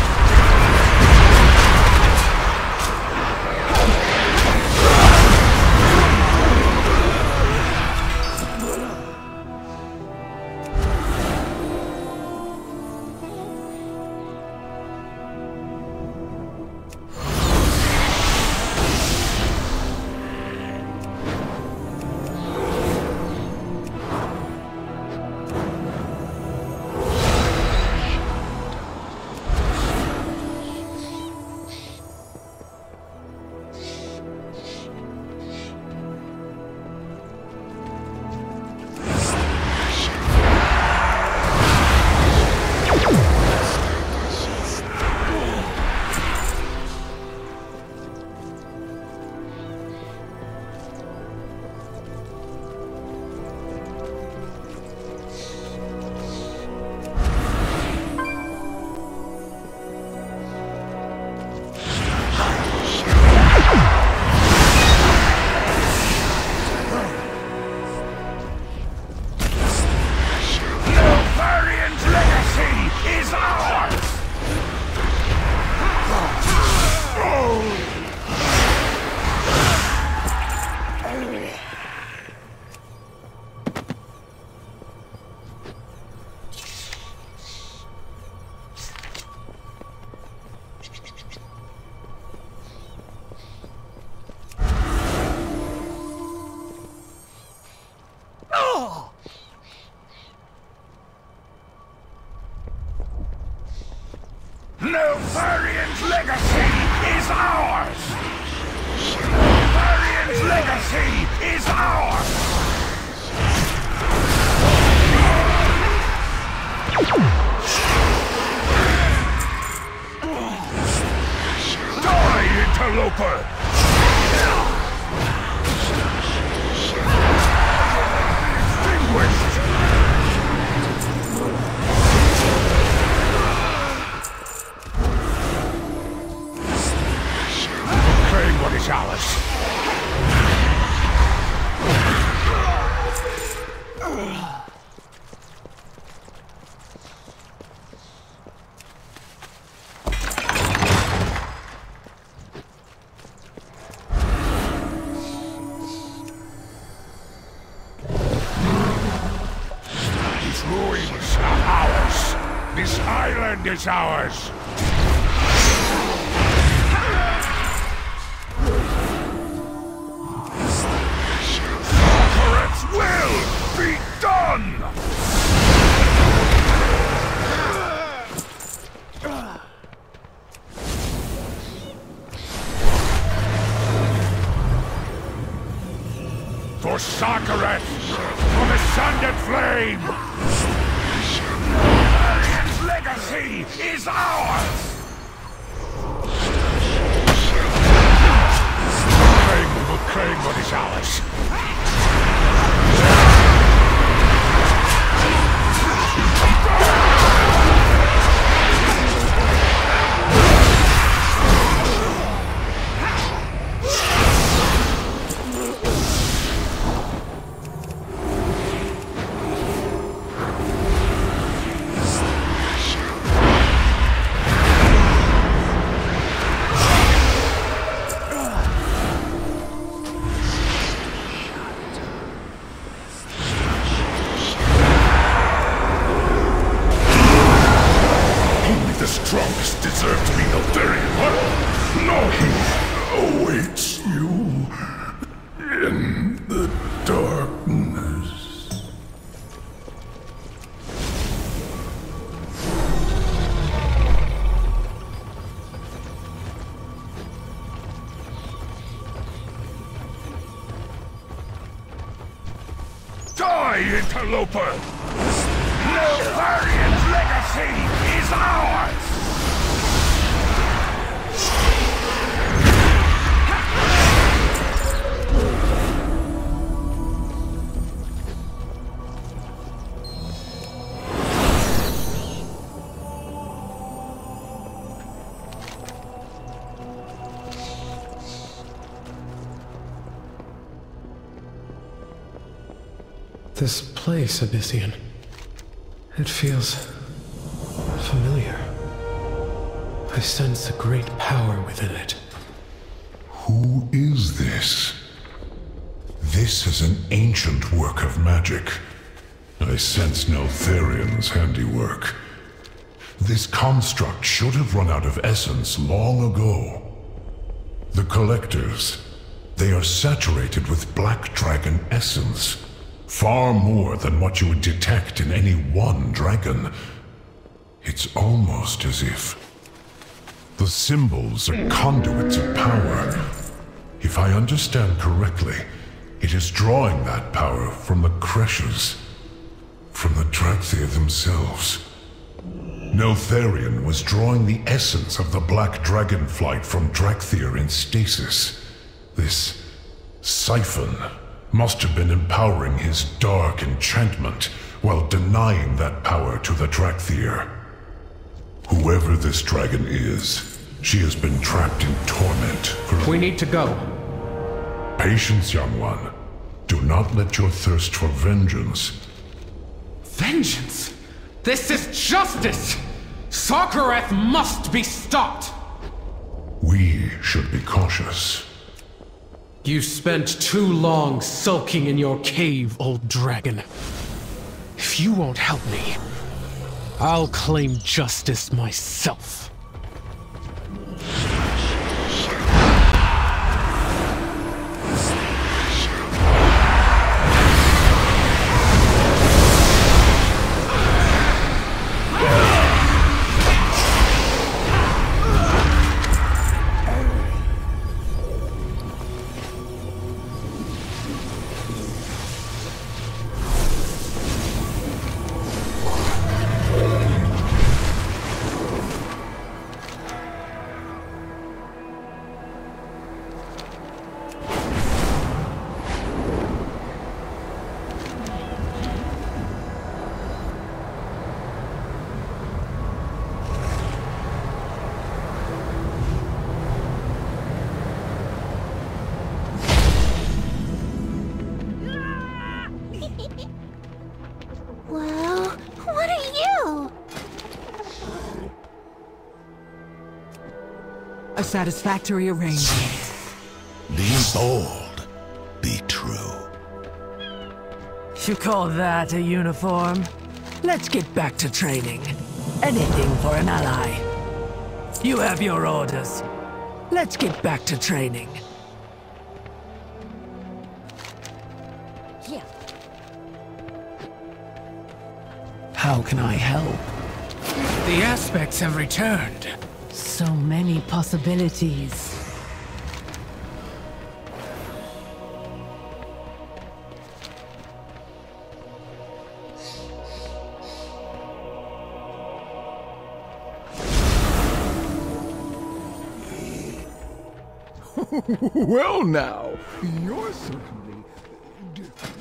Neltharion's legacy is ours! Neltharion's legacy is ours! Die, interloper! Extinguished! What is ours? ruins are ours. This island is ours. Warcraft's will be done! For Raszageth, for the Sundered Flame! Neltharion legacy is ours! We will claim what is ours. The strongest deserve to be Neltharion. No, he awaits you in the darkness. Die, interloper! Neltharion's legacy is ours! This place, Abyssian. It feels familiar. I sense a great power within it. Who is this? This is an ancient work of magic. I sense Neltharion's handiwork. This construct should have run out of essence long ago. The Collectors, they are saturated with Black Dragon essence. Far more than what you would detect in any one dragon. It's almost as if the symbols are conduits of power. If I understand correctly, it is drawing that power from the Crashes, from the dracthyr themselves. Neltharion was drawing the essence of the Black Dragonflight from dracthyr in stasis. This siphon must have been empowering his dark enchantment while denying that power to the dracthyr. Whoever this dragon is, she has been trapped in torment for— We need to go. Patience, young one. Do not let your thirst for vengeance— Vengeance? This is justice! Raszageth must be stopped! We should be cautious. You spent too long sulking in your cave, old dragon. If you won't help me, I'll claim justice myself. Well, what are you? A satisfactory arrangement. Be bold. Be true. You call that a uniform? Let's get back to training. Anything for an ally. You have your orders. Let's get back to training. Here. How can I help? The aspects have returned. So many possibilities. Well now, you're certainly different.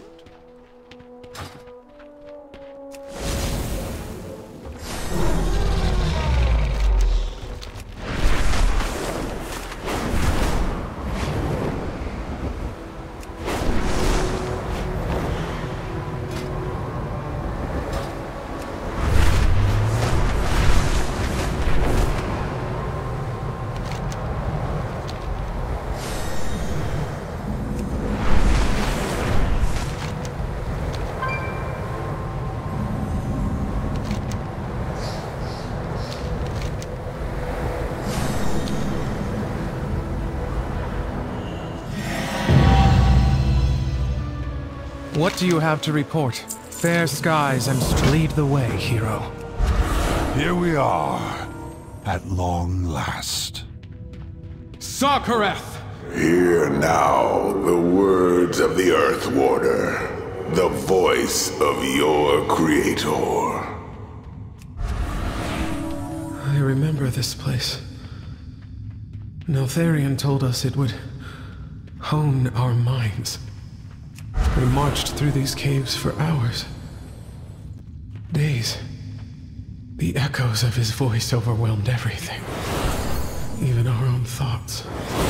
What do you have to report? Fair skies and lead the way, hero. Here we are, at long last. Raszageth! Hear now the words of the Earth Warder, the voice of your creator. I remember this place. Neltharion told us it would hone our minds. We marched through these caves for hours. Days. The echoes of his voice overwhelmed everything. Even our own thoughts.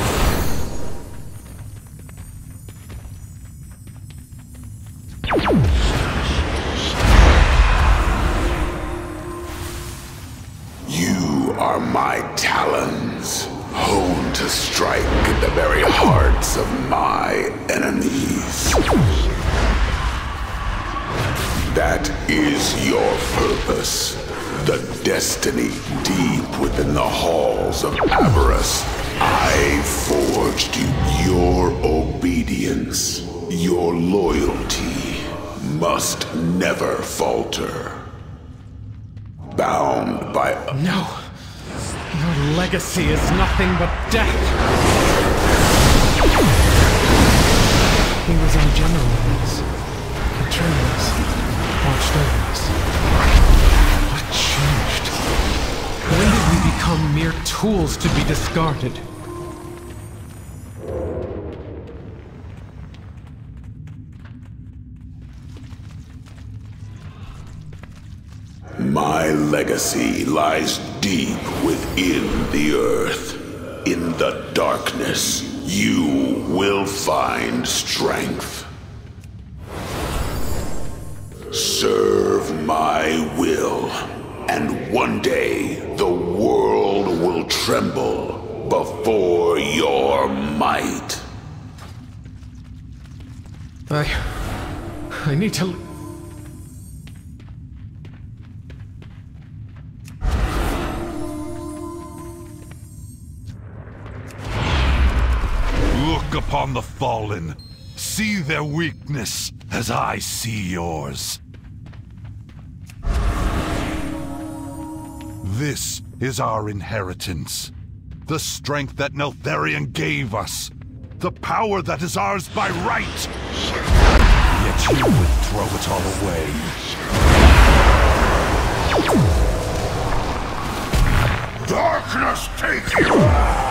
You are my talons, honed to strike at the very hearts of my enemies. That is your purpose. The destiny deep within the halls of Avarice. I forged you. Your obedience, your loyalty must never falter. Bound by... No! Your legacy is nothing but death! He was our general in this. He trained us, watched over us. What changed? When did we become mere tools to be discarded? My legacy lies deep within the earth. In the darkness, you will find strength. Serve my will, and one day the world will tremble before your might. I need to... Look upon the fallen. See their weakness as I see yours. This is our inheritance. The strength that Neltharion gave us. The power that is ours by right. Yet you would throw it all away. Darkness take you!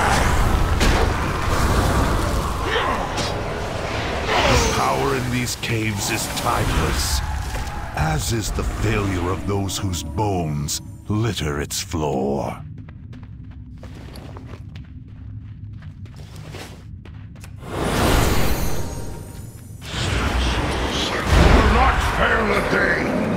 The power in these caves is timeless, as is the failure of those whose bones litter its floor. Will not fail again!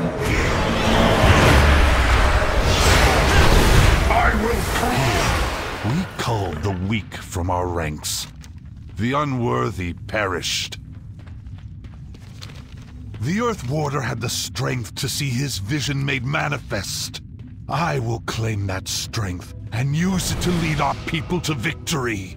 I will... We culled the weak from our ranks. The unworthy perished. The Earth Warder had the strength to see his vision made manifest. I will claim that strength and use it to lead our people to victory.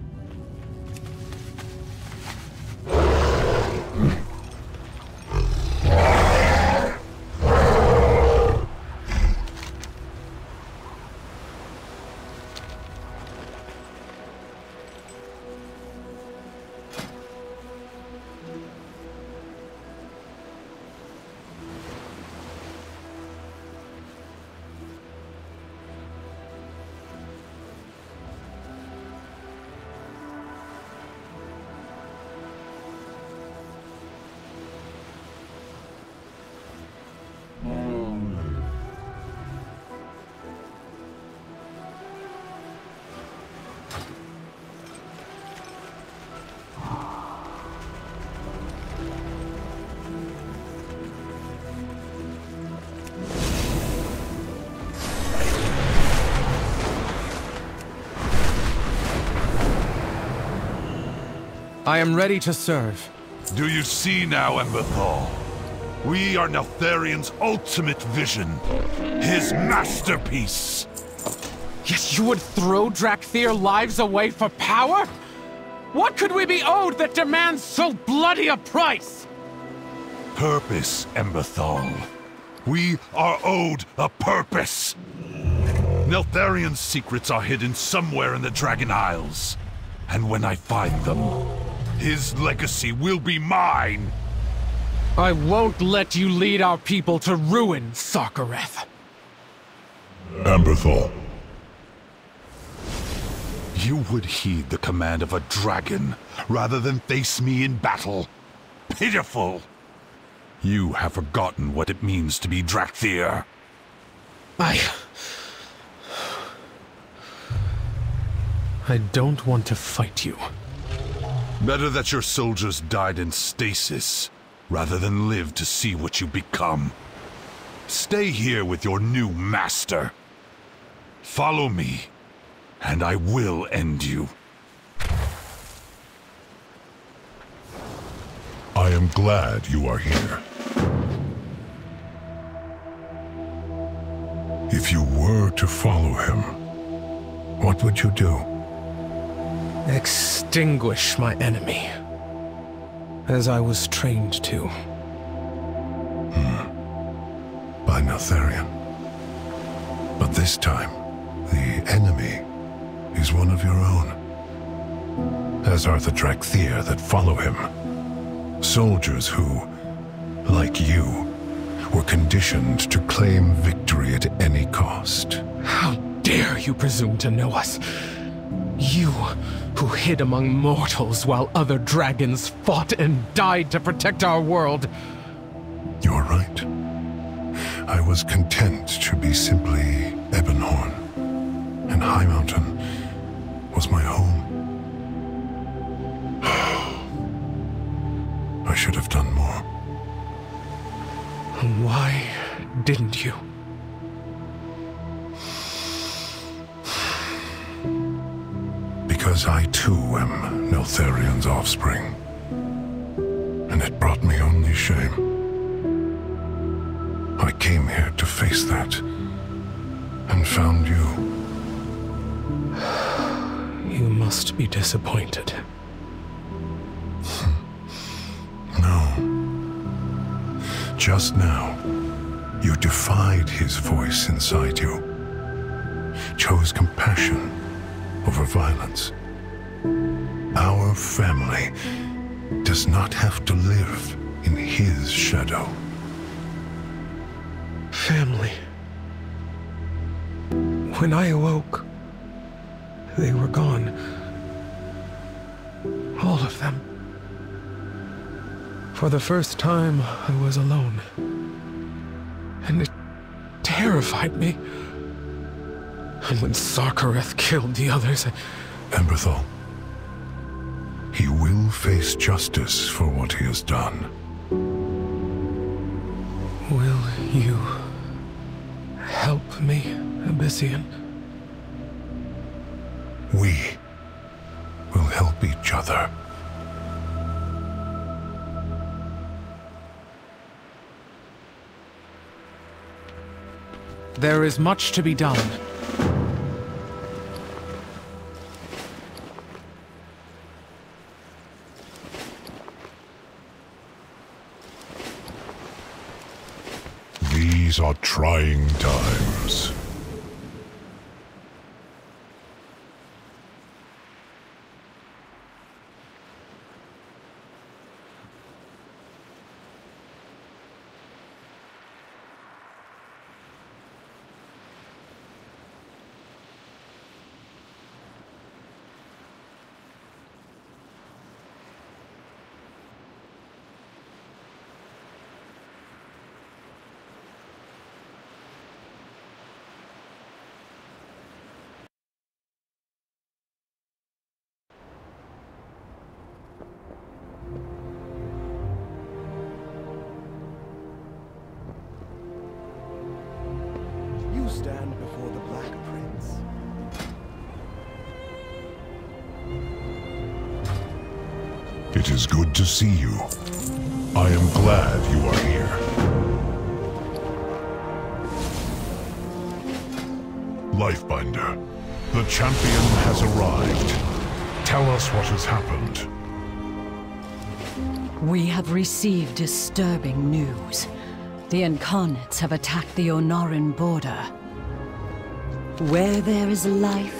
I am ready to serve. Do you see now, Emberthal? We are Neltharion's ultimate vision. His masterpiece. Yet you would throw dracthyr lives away for power? What could we be owed that demands so bloody a price? Purpose, Emberthal. We are owed a purpose. Neltharion's secrets are hidden somewhere in the Dragon Isles. And when I find them, his legacy will be mine. I won't let you lead our people to ruin, Raszageth. Emberthal. You would heed the command of a dragon rather than face me in battle. Pitiful! You have forgotten what it means to be dracthyr. I don't want to fight you. Better that your soldiers died in stasis, rather than live to see what you become. Stay here with your new master. Follow me, and I will end you. I am glad you are here. If you were to follow him, what would you do? Extinguish my enemy, as I was trained to. By Neltharion. But this time, the enemy is one of your own. As are the dracthyr that follow him. Soldiers who, like you, were conditioned to claim victory at any cost. How dare you presume to know us? You, who hid among mortals while other dragons fought and died to protect our world. You're right. I was content to be simply Ebonhorn, and High Mountain was my home. I should have done more. Why didn't you? Because I too am Neltharion's offspring. And it brought me only shame. I came here to face that, and found you. You must be disappointed. No. Just now, you defied his voice inside you. Chose compassion over violence. Our family does not have to live in his shadow. Family. When I awoke, they were gone. All of them. For the first time, I was alone. And it terrified me. And when Raszageth killed the others, Emberthal. He will face justice for what he has done. Will you help me, Abyssian? We will help each other. There is much to be done. These are trying times. You stand before the Black Prince. It is good to see you. I am glad you are here. Lifebinder, the champion has arrived. Tell us what has happened. We have received disturbing news. The Incarnates have attacked the Onoran border. Where there is life...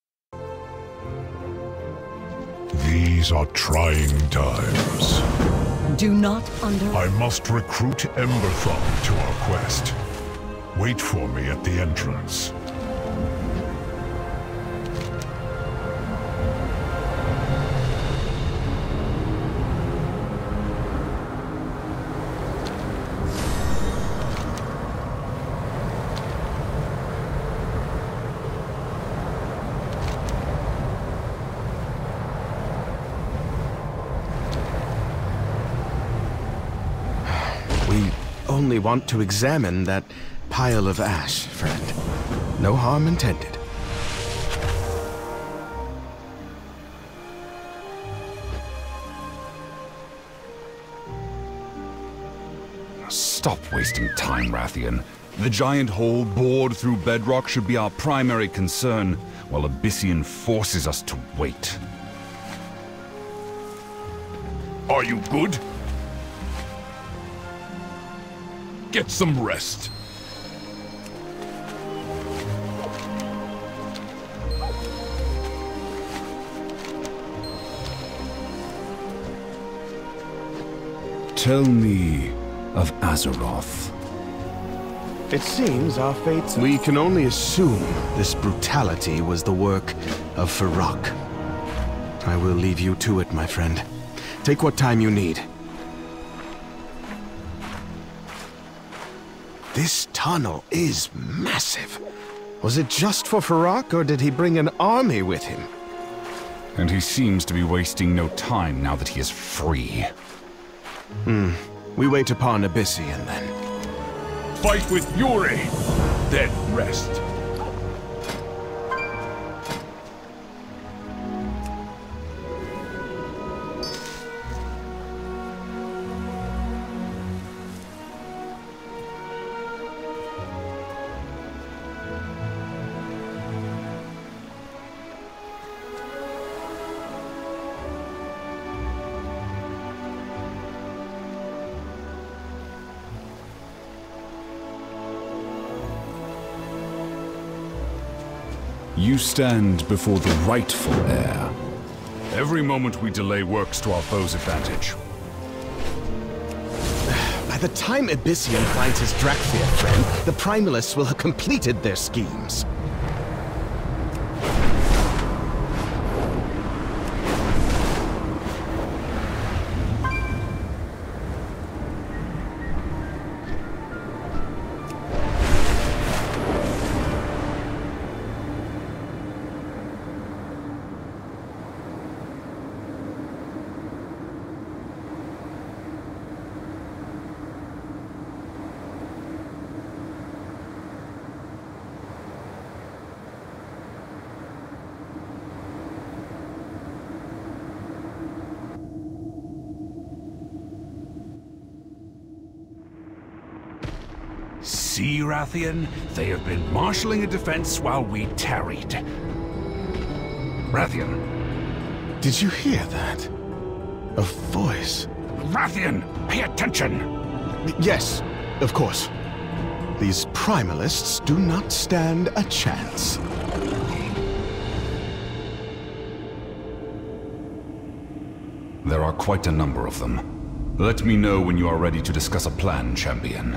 These are trying times. Do not I must recruit Emberthong to our quest. Wait for me at the entrance. Only want to examine that pile of ash, friend. No harm intended. Stop wasting time, Rathian. The giant hole bored through bedrock should be our primary concern, while Abyssian forces us to wait. Are you good? Get some rest. Tell me of Azeroth. It seems our fates... We can only assume this brutality was the work of Feroc. I will leave you to it, my friend. Take what time you need. This tunnel is massive. Was it just for Feroc, or did he bring an army with him? And he seems to be wasting no time now that he is free. We wait upon Abyssian, then. Fight with fury, then rest. You stand before the rightful heir. Every moment we delay works to our foe's advantage. By the time Abyssian finds his dracthyr friend, the Primalists will have completed their schemes. See, Rathian? They have been marshalling a defense while we tarried. Rathian. Did you hear that? A voice. Rathian, pay attention! Yes, of course. These Primalists do not stand a chance. There are quite a number of them. Let me know when you are ready to discuss a plan, champion.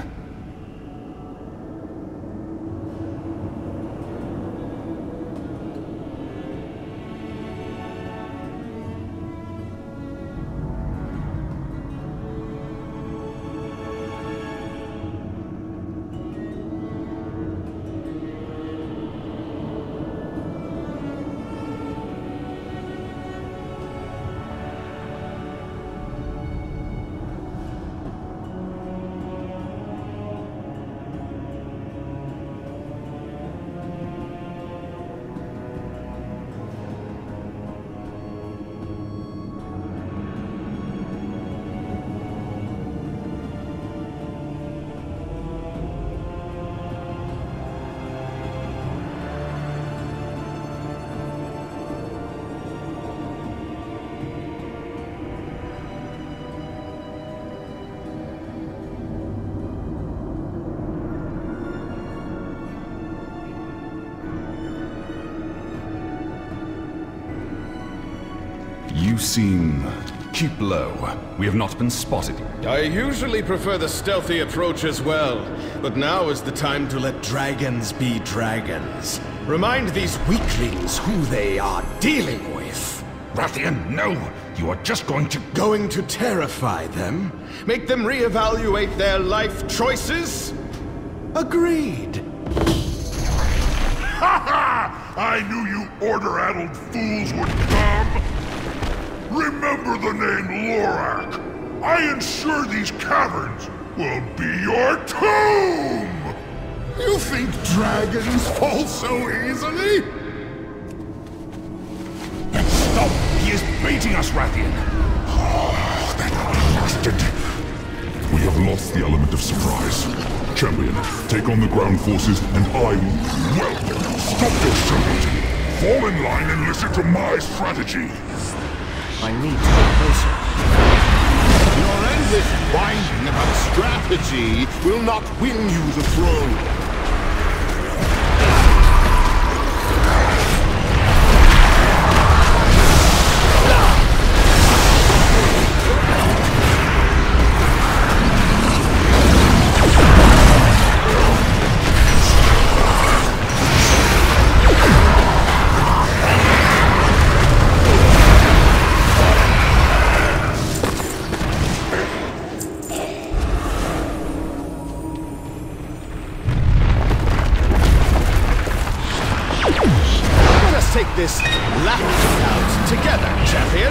You seem... keep low. We have not been spotted. I usually prefer the stealthy approach as well, but now is the time to let dragons be dragons. Remind these weaklings who they are dealing with. Rathian, no! You are just going to... Going to terrify them? Make them reevaluate their life choices? Agreed. Ha ha! I knew you order-addled fools would come! Remember the name Lorak! I ensure these caverns will be your tomb! You think dragons fall so easily? Stop! He is baiting us, Rathian! Oh, that bastard! We have lost the element of surprise. Champion, take on the ground forces and I will... Well, stop your shouting! Fall in line and listen to my strategy! I need to get closer. Your endless whining about strategy will not win you the throne. Take this laughter out together, champion!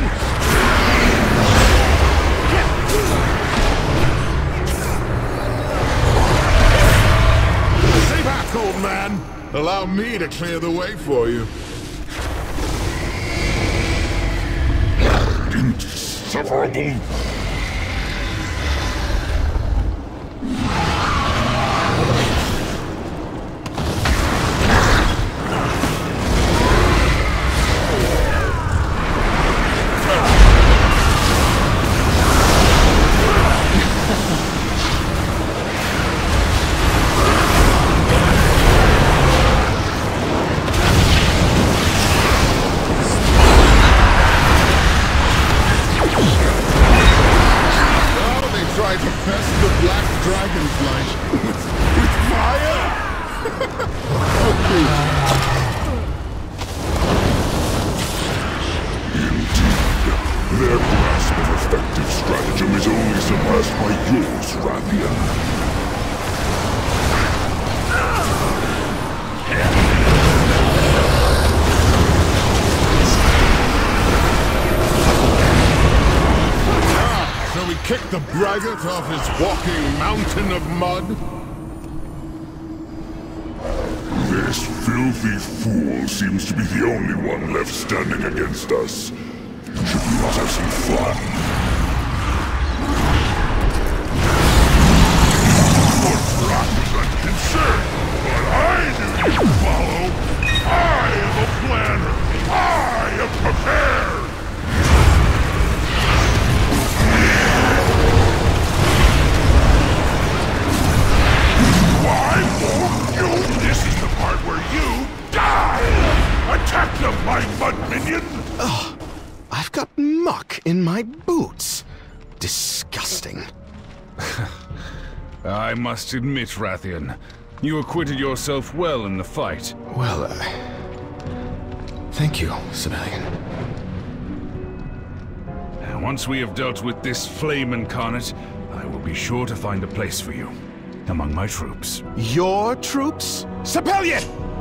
Stay back, old man! Allow me to clear the way for you. Insufferable! To pest the Black Dragonflight with fire? Indeed, their grasp of effective stratagem is only surpassed by yours, Rathian. So we kicked the braggart off his walking mountain of mud? This filthy fool seems to be the only one left standing against us. Should we not have some fun? More rotten than follow. I am a planner. I am prepared. Why won't you? This is the part where you die. Attack them, my mud minion. Ugh, I've got muck in my boots. Disgusting. I must admit, Rathian, you acquitted yourself well in the fight. Well, thank you, civilian. And once we have dealt with this flame incarnate, I will be sure to find a place for you among my troops. Your troops? Civilian!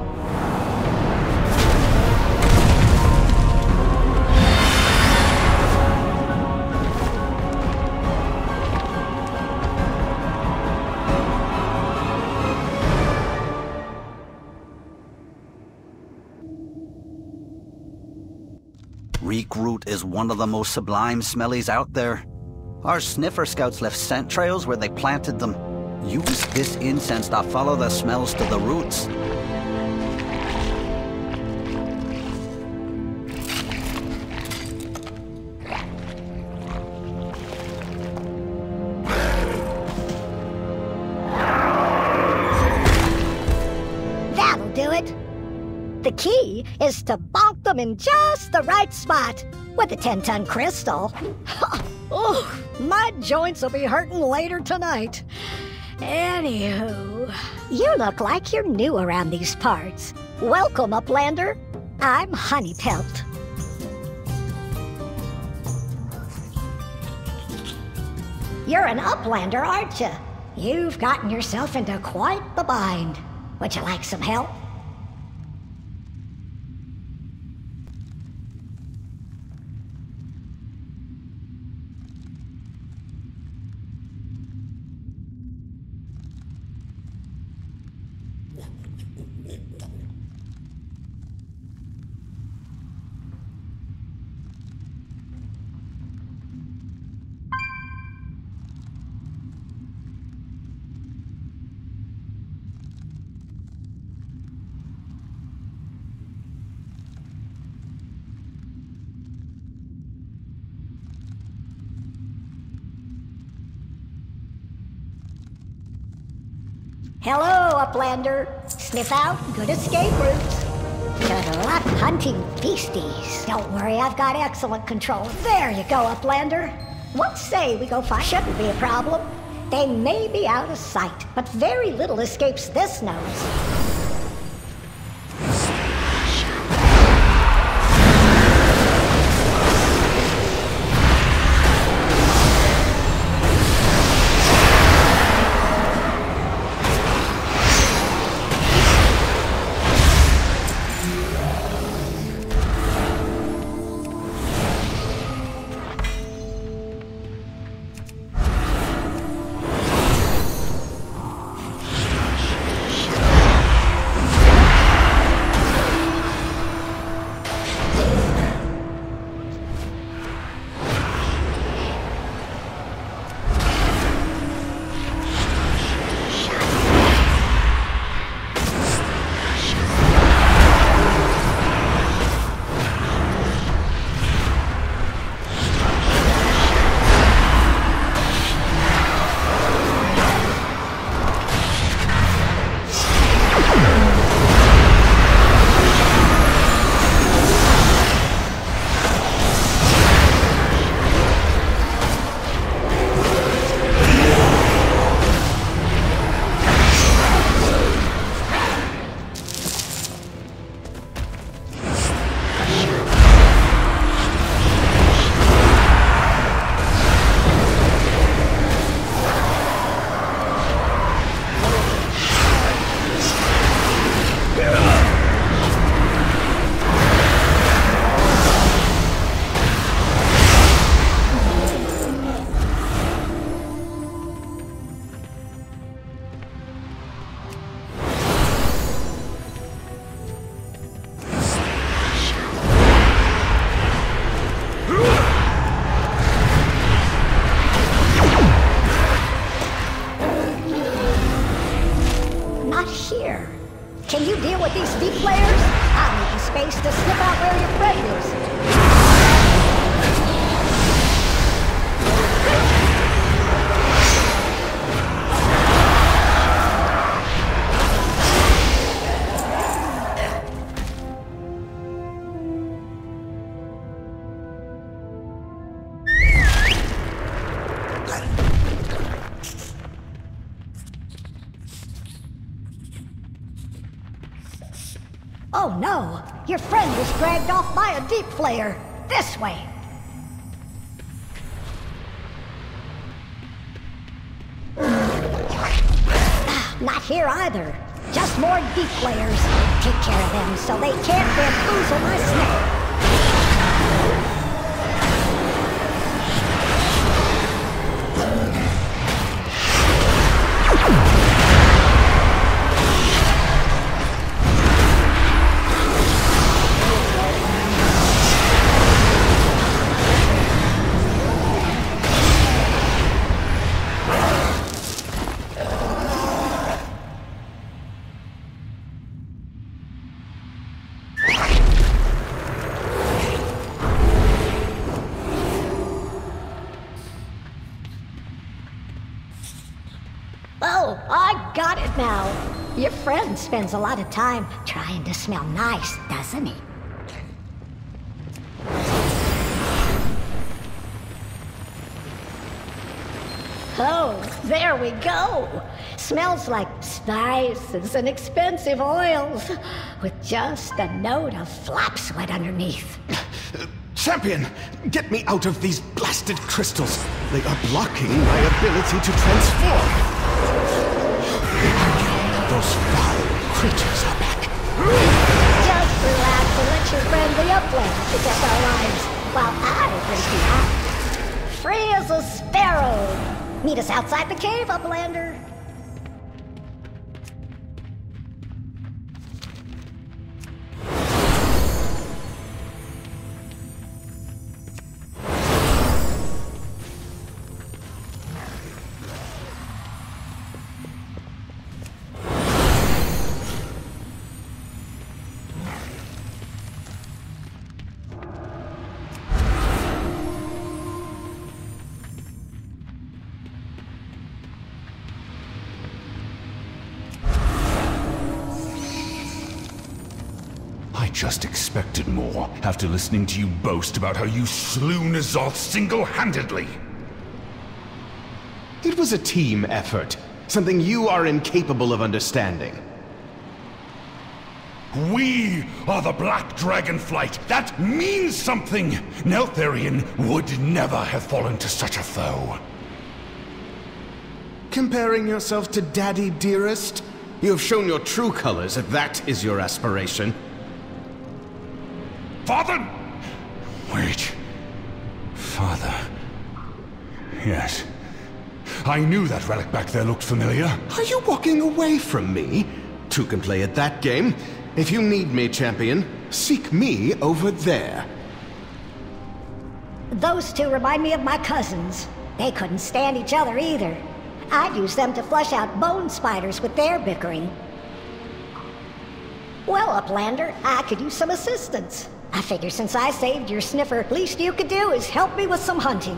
Reek root is one of the most sublime smellies out there. Our sniffer scouts left scent trails where they planted them. Use this incense to follow the smells to the roots. That'll do it. The key is to bonk them in just the right spot with a 10-ton crystal. Oh, my joints will be hurting later tonight. Anywho, you look like you're new around these parts. Welcome, Uplander. I'm Honeypelt. You're an Uplander, aren't you? You've gotten yourself into quite the bind. Would you like some help? Hello, Uplander. Sniff out good escape routes. Good luck hunting beasties. Don't worry, I've got excellent control. There you go, Uplander. What say we go find? Shouldn't be a problem. They may be out of sight, but very little escapes this nose. Can you deal with these deep players? I'll need the space to snip out where your friend is. Oh no! Your friend was dragged off by a deep player! This way! Not here either. Just more deep players. Take care of them so they can't bamboozle my sniffer. Oh, I got it now. Your friend spends a lot of time trying to smell nice, doesn't he? Oh, there we go. Smells like spices and expensive oils, with just a note of flap sweat underneath. Champion, get me out of these blasted crystals. They are blocking my ability to transform. Those foul creatures are back. Just relax and let your friend the upland protect our lives, while I break you out. Free as a sparrow. Meet us outside the cave, Uplander. Just expected more, after listening to you boast about how you slew N'Zoth single-handedly. It was a team effort, something you are incapable of understanding. We are the Black Dragonflight. That means something. Neltharion would never have fallen to such a foe. Comparing yourself to Daddy Dearest? You have shown your true colors if that is your aspiration. Father? Wait. Father. Yes. I knew that relic back there looked familiar. Are you walking away from me? Two can play at that game. If you need me, champion, seek me over there. Those two remind me of my cousins. They couldn't stand each other either. I'd use them to flush out bone spiders with their bickering. Well, Uplander, I could use some assistance. I figure since I saved your sniffer, least you could do is help me with some hunting.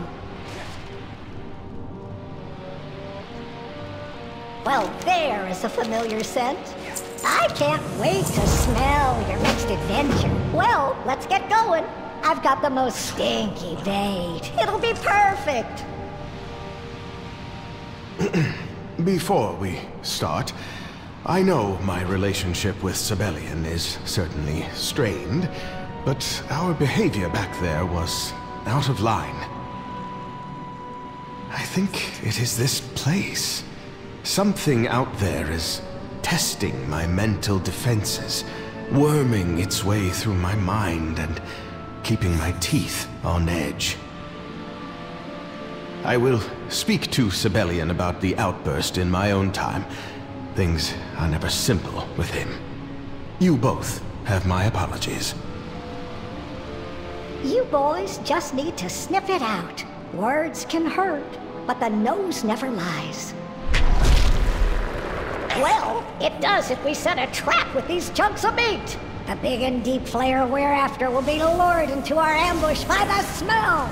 Well, there is a familiar scent. I can't wait to smell your next adventure. Well, let's get going. I've got the most stinky bait. It'll be perfect. Before we start, I know my relationship with Sibelian is certainly strained, but our behavior back there was out of line. I think it is this place. Something out there is testing my mental defenses, worming its way through my mind and keeping my teeth on edge. I will speak to Sibelian about the outburst in my own time. Things are never simple with him. You both have my apologies. You boys just need to sniff it out. Words can hurt, but the nose never lies. Well, it does if we set a trap with these chunks of meat. The big and deep flare we're after will be lured into our ambush by the smell.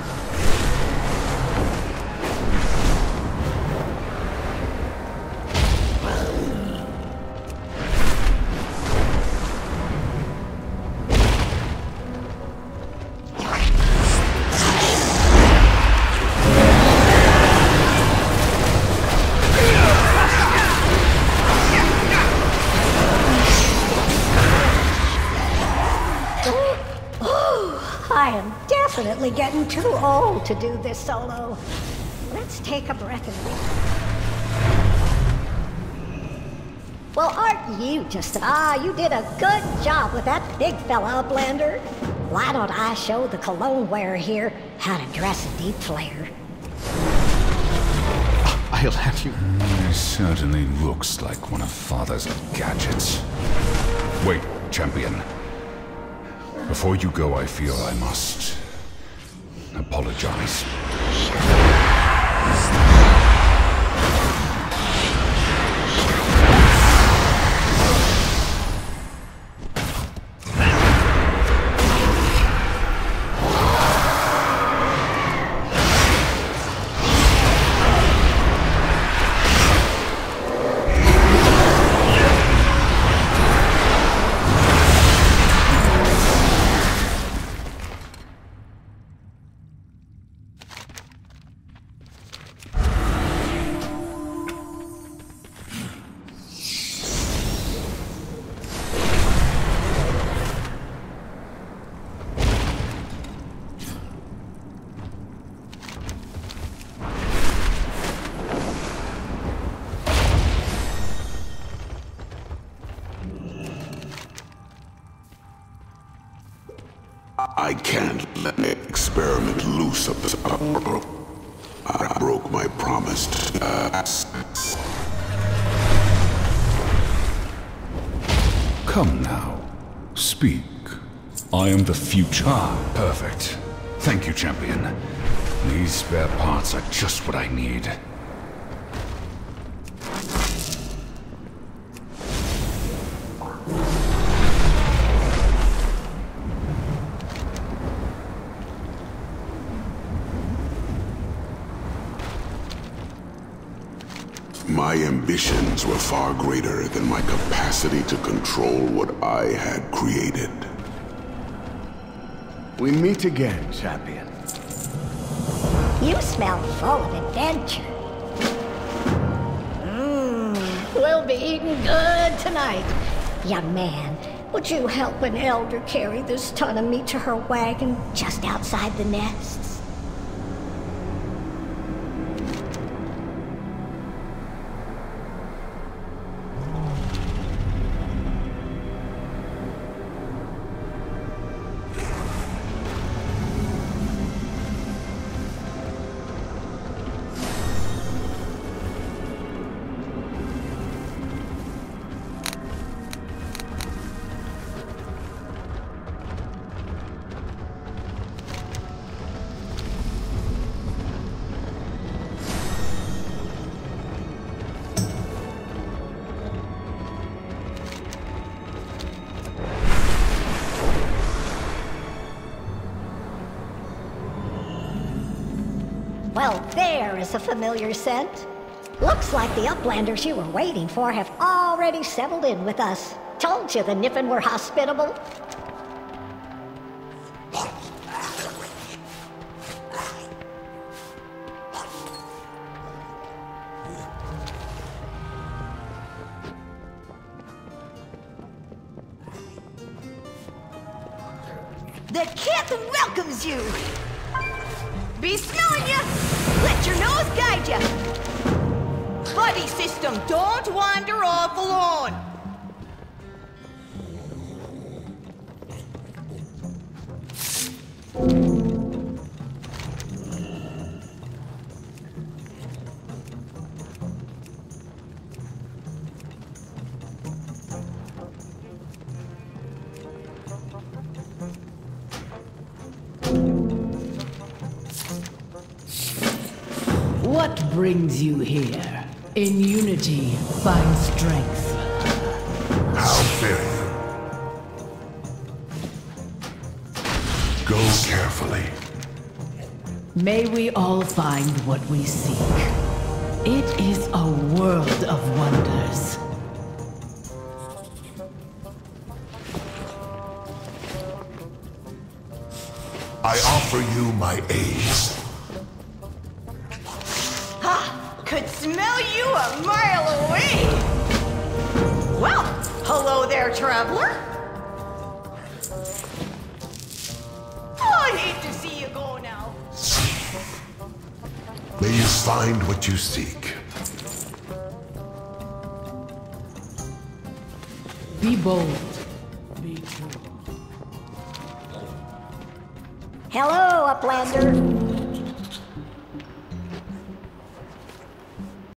Definitely getting too old to do this solo. Let's take a breath and breathe. Well, aren't you just you did a good job with that big fella, Uplander. Why don't I show the cologne wearer here how to dress a deep flare? I'll have you. He certainly looks like one of Father's gadgets. Wait, champion. Before you go, I feel I must apologize. I can't let the experiment loose of this upper. I broke my promise to Come now. Speak. I am the future. Ah, perfect. Thank you, champion. These spare parts are just what I need. My ambitions were far greater than my capacity to control what I had created. We meet again, champion. You smell full of adventure. We'll be eating good tonight. Young man, would you help an elder carry this ton of meat to her wagon just outside the nests? Well, there is a familiar scent. Looks like the Uplanders you were waiting for have already settled in with us. Told you the Niffin were hospitable. The captain welcomes you! Be smelling ya! Let your nose guide ya! Buddy system, don't wander off alone! What brings you here? In unity, find strength. How dare you? Go carefully. May we all find what we seek. It is a world of wonders. I offer you my aid. Ha! Could smell you a mile away! Well, hello there, traveler. I hate to see you go now. May you find what you seek. Be bold. Be true. Hello, Uplander.